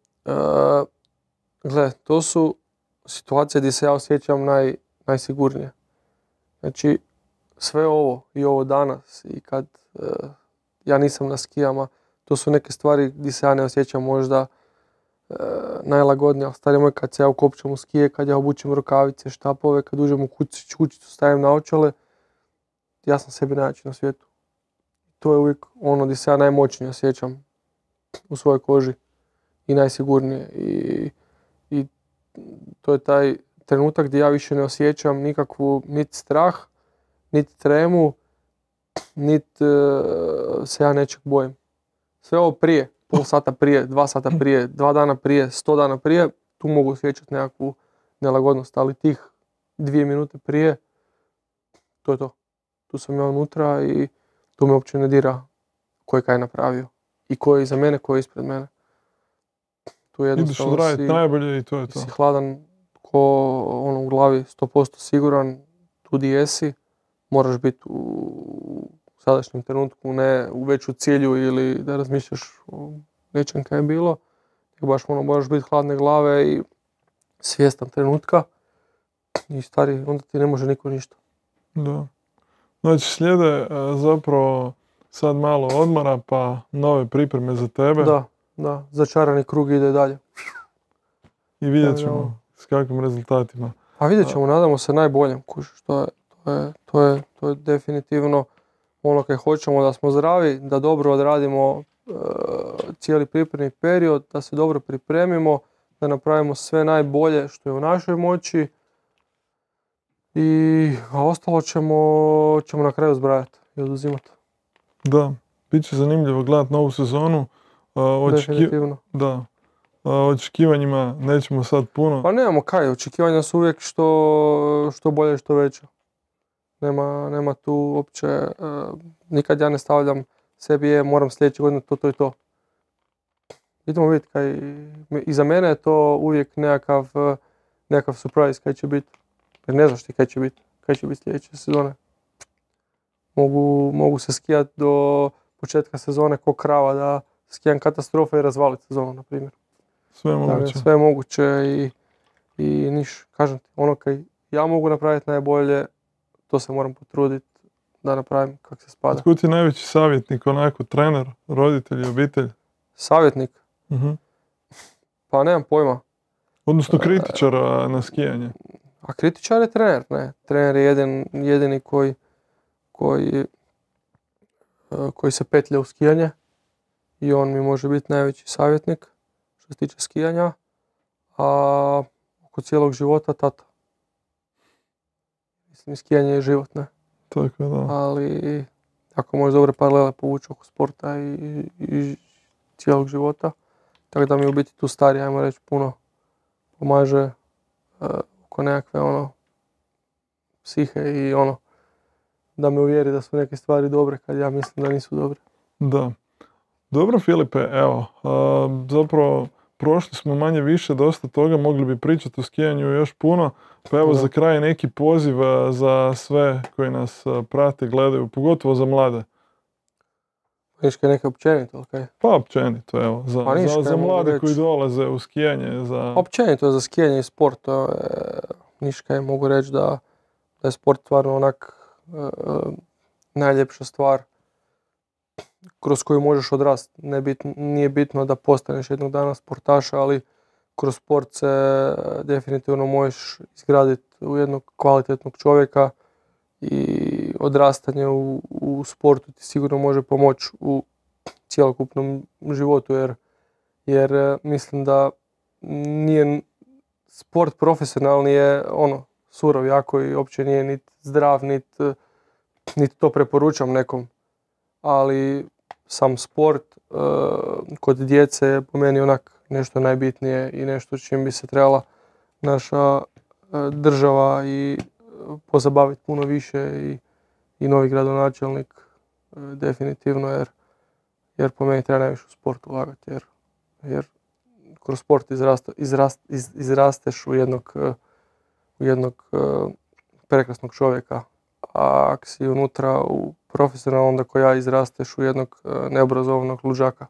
B: gle, to su situacije gdje se ja osjećam naj, najsigurnije. Znači, sve ovo i ovo danas i kad uh, ja nisam na skijama, to su neke stvari gdje se ja ne osjećam možda uh, najlagodnije. Stari moj, kad se ja ukopčam u skije, kad ja obučem rukavice, štapove, kad uđem u kućicu, kućicu stavim naočale, ja sam sebi najjači na svijetu. To je uvijek ono gdje se ja najmoćnije osjećam u svojoj koži i najsigurnije. I, i to je taj trenutak gdje ja više ne osjećam nikakvu niti strah, niti tremu, niti uh, se ja nečeg bojim. Sve ovo prije, pol sata prije, dva sata prije, dva dana prije, sto dana prije, tu mogu osjećati nekakvu nelagodnost, ali tih dvije minute prije, to je to. Tu sam ja unutra i tu me uopće ne dira ko je kaj napravio. I ko je iza mene, ko je ispred mene. Tu jednostavno
A: ideš odraditi najbolje i to je to.
B: Si hladan, ko ono u glavi sto posto siguran, tu di jesi, moraš biti u sadašnjem trenutku, ne u veću cilju ili da razmišljaš o nečem kaj je bilo. Baš ono, moraš biti hladne glave i svjestan trenutka i stari, onda ti ne može niko ništa.
A: Da. Znači slijede zapravo sad malo odmora pa nove pripreme za tebe.
B: Da, da, začarani krug ide dalje.
A: I vidjet ćemo s kakvim rezultatima.
B: A vidjet ćemo, nadamo se najboljem, kužiš, to je, to je, to je, to je definitivno ono kaj hoćemo, da smo zdravi, da dobro odradimo uh, cijeli pripremni period, da se dobro pripremimo, da napravimo sve najbolje što je u našoj moći. I a ostalo ćemo, ćemo na kraju zbrajati i oduzimati.
A: Da, bit će zanimljivo gledati novu sezonu. Uh,
B: Definitivno.
A: Da. Uh, očekivanjima nećemo sad puno.
B: Pa nemamo kaj, očekivanja su uvijek što, što bolje, što veće. Nema, nema tu uopće, uh, nikad ja ne stavljam sebi je, moram sljedeće godine to, to i to. Idemo vidjeti kaj, i za mene je to uvijek nekakav, nekakav surprise kaj će biti. Jer ne znaš ti kaj će biti, kaj će biti sljedeće sezone. Mogu, mogu se skijati do početka sezone ko krava, da skijam katastrofa i razvaliti sezonu, na primjer.
A: Sve je moguće.
B: Sve je moguće i, i niš, kažem ti, ono kaj ja mogu napraviti najbolje, to se moram potruditi da napravim kako se spada.
A: Tko ti je najveći savjetnik, onako, trener, roditelj, obitelj?
B: Savjetnik?
A: Uh-huh.
B: Pa nemam pojma.
A: Odnosno kritičar na skijanje.
B: A kritičar je trener, ne. Trener je jedin, jedini koji, koji, koji se petlja u skijanje i on mi može biti najveći savjetnik što se tiče skijanja, a oko cijelog života tata. Mislim, skijanje je život, ne.
A: Tako da.
B: Ali ako možeš dobre paralele povući oko sporta i, i cijelog života, tako da mi u biti tu stari, ajmo reći, puno pomaže uh, oko nekakve ono psihe i ono da me uvjeri da su neke stvari dobre kad ja mislim da nisu dobre.
A: Da. Dobro Filipe, evo, uh, zapravo prošli smo manje više dosta toga, mogli bi pričati o skijanju još puno, pa evo da. Za kraj neki poziv za sve koji nas prate, gledaju, pogotovo za mlade.
B: Niška neka općenito, ok?
A: Pa općenito, evo, za, pa niška, za, za mlade reći. Koji dolaze u skijanje. Za...
B: Općenito za skijanje i sport, to je, niška je, mogu reći da, da je sport stvarno onak e, najljepša stvar kroz koju možeš odrasti. Ne bit, nije bitno da postaneš jednog dana sportaš, ali kroz sport se definitivno možeš izgraditi u jednog kvalitetnog čovjeka i odrastanje u, u sportu ti sigurno može pomoći u cjelokupnom životu, jer, jer mislim da nije sport profesionalni je ono surov jako i uopće nije niti zdrav, niti nit to preporučam nekom, ali sam sport uh, kod djece je po meni onak nešto najbitnije i nešto čim bi se trebala naša država i pozabaviti puno više i, i novi gradonačelnik definitivno, jer, jer po meni treba najviše u sport ulagati, jer, jer kroz sport izraste, izrast, iz, izrasteš u jednog, u jednog prekrasnog čovjeka, a ako si unutra u profesionalnom, onda ko ja izrasteš u jednog neobrazovanog luđaka.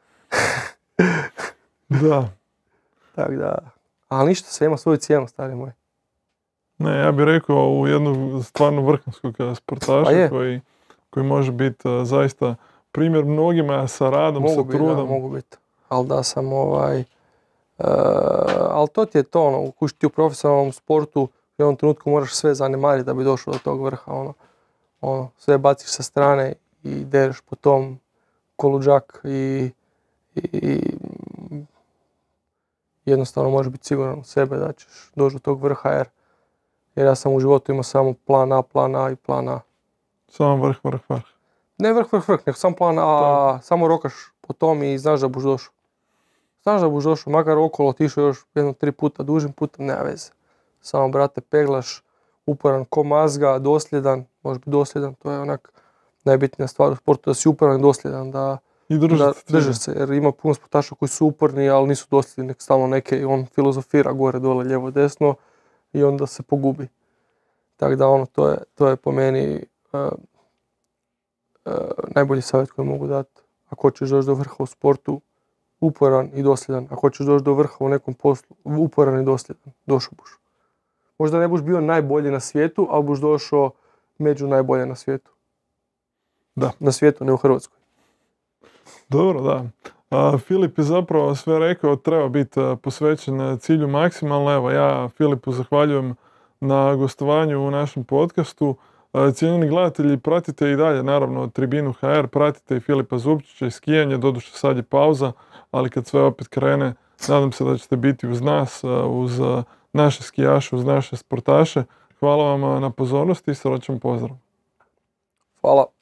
A: Da.
B: Tako da, ali ništa, sve ima svoju cijenu, stari moj.
A: Ne, ja bih rekao u jednog stvarno vrhunskog sportaša koji, koji može biti zaista primjer mnogima sa radom,
B: mogu
A: sa
B: biti,
A: trudom.
B: Da, mogu biti. Ali da sam ovaj... Uh, ali to ti je to, ono, kuš ti u profesionalnom sportu u jednom trenutku moraš sve zanemariti da bi došao do tog vrha, ono, ono, sve baciš sa strane i dereš po tom koluđak i, i, i jednostavno možeš biti siguran u sebe da ćeš doći do tog vrha, jer, jer ja sam u životu imao samo plan A, plan A i plan A.
A: Samo vrh, vrh, vrh.
B: Ne vrh, vrh, vrh, nego sam plan A, to. Samo rokaš po tom i znaš da buš došao. Znaš da buš došao, makar okolo otišao još jedno tri puta, dužim puta, nema veze. Samo, brate, peglaš, uporan ko mazga, dosljedan, može biti dosljedan, to je onak najbitnija stvar u sportu, da si uporan i dosljedan, da, da držiš se, jer ima puno sportaša koji su uporni, ali nisu dosljedni, nek stalno neke, on filozofira gore, dole, lijevo, desno i onda se pogubi. Tako da ono, to je, to je po meni uh, uh, najbolji savjet koji mogu dati. Ako hoćeš doći do vrha u sportu, uporan i dosljedan. Ako hoćeš doći do vrha u nekom poslu, uporan i dosljedan, došao buš. Možda ne buš bio najbolji na svijetu, ali buš došao među najbolje na svijetu.
A: Da.
B: Na svijetu, ne u Hrvatskoj.
A: Dobro, da. A, Filip je zapravo sve rekao, treba biti posvećen cilju maksimalno. Evo, ja Filipu zahvaljujem na gostovanju u našem podcastu. Cijenjeni gledatelji, pratite i dalje, naravno, Tribinu ha er, pratite i Filipa Zupčića i skijanje, doduše sad je pauza, ali kad sve opet krene, nadam se da ćete biti uz nas, uz naše skijaše, uz naše sportaše. Hvala vam na pozornosti i srećan pozdrav.
B: Hvala.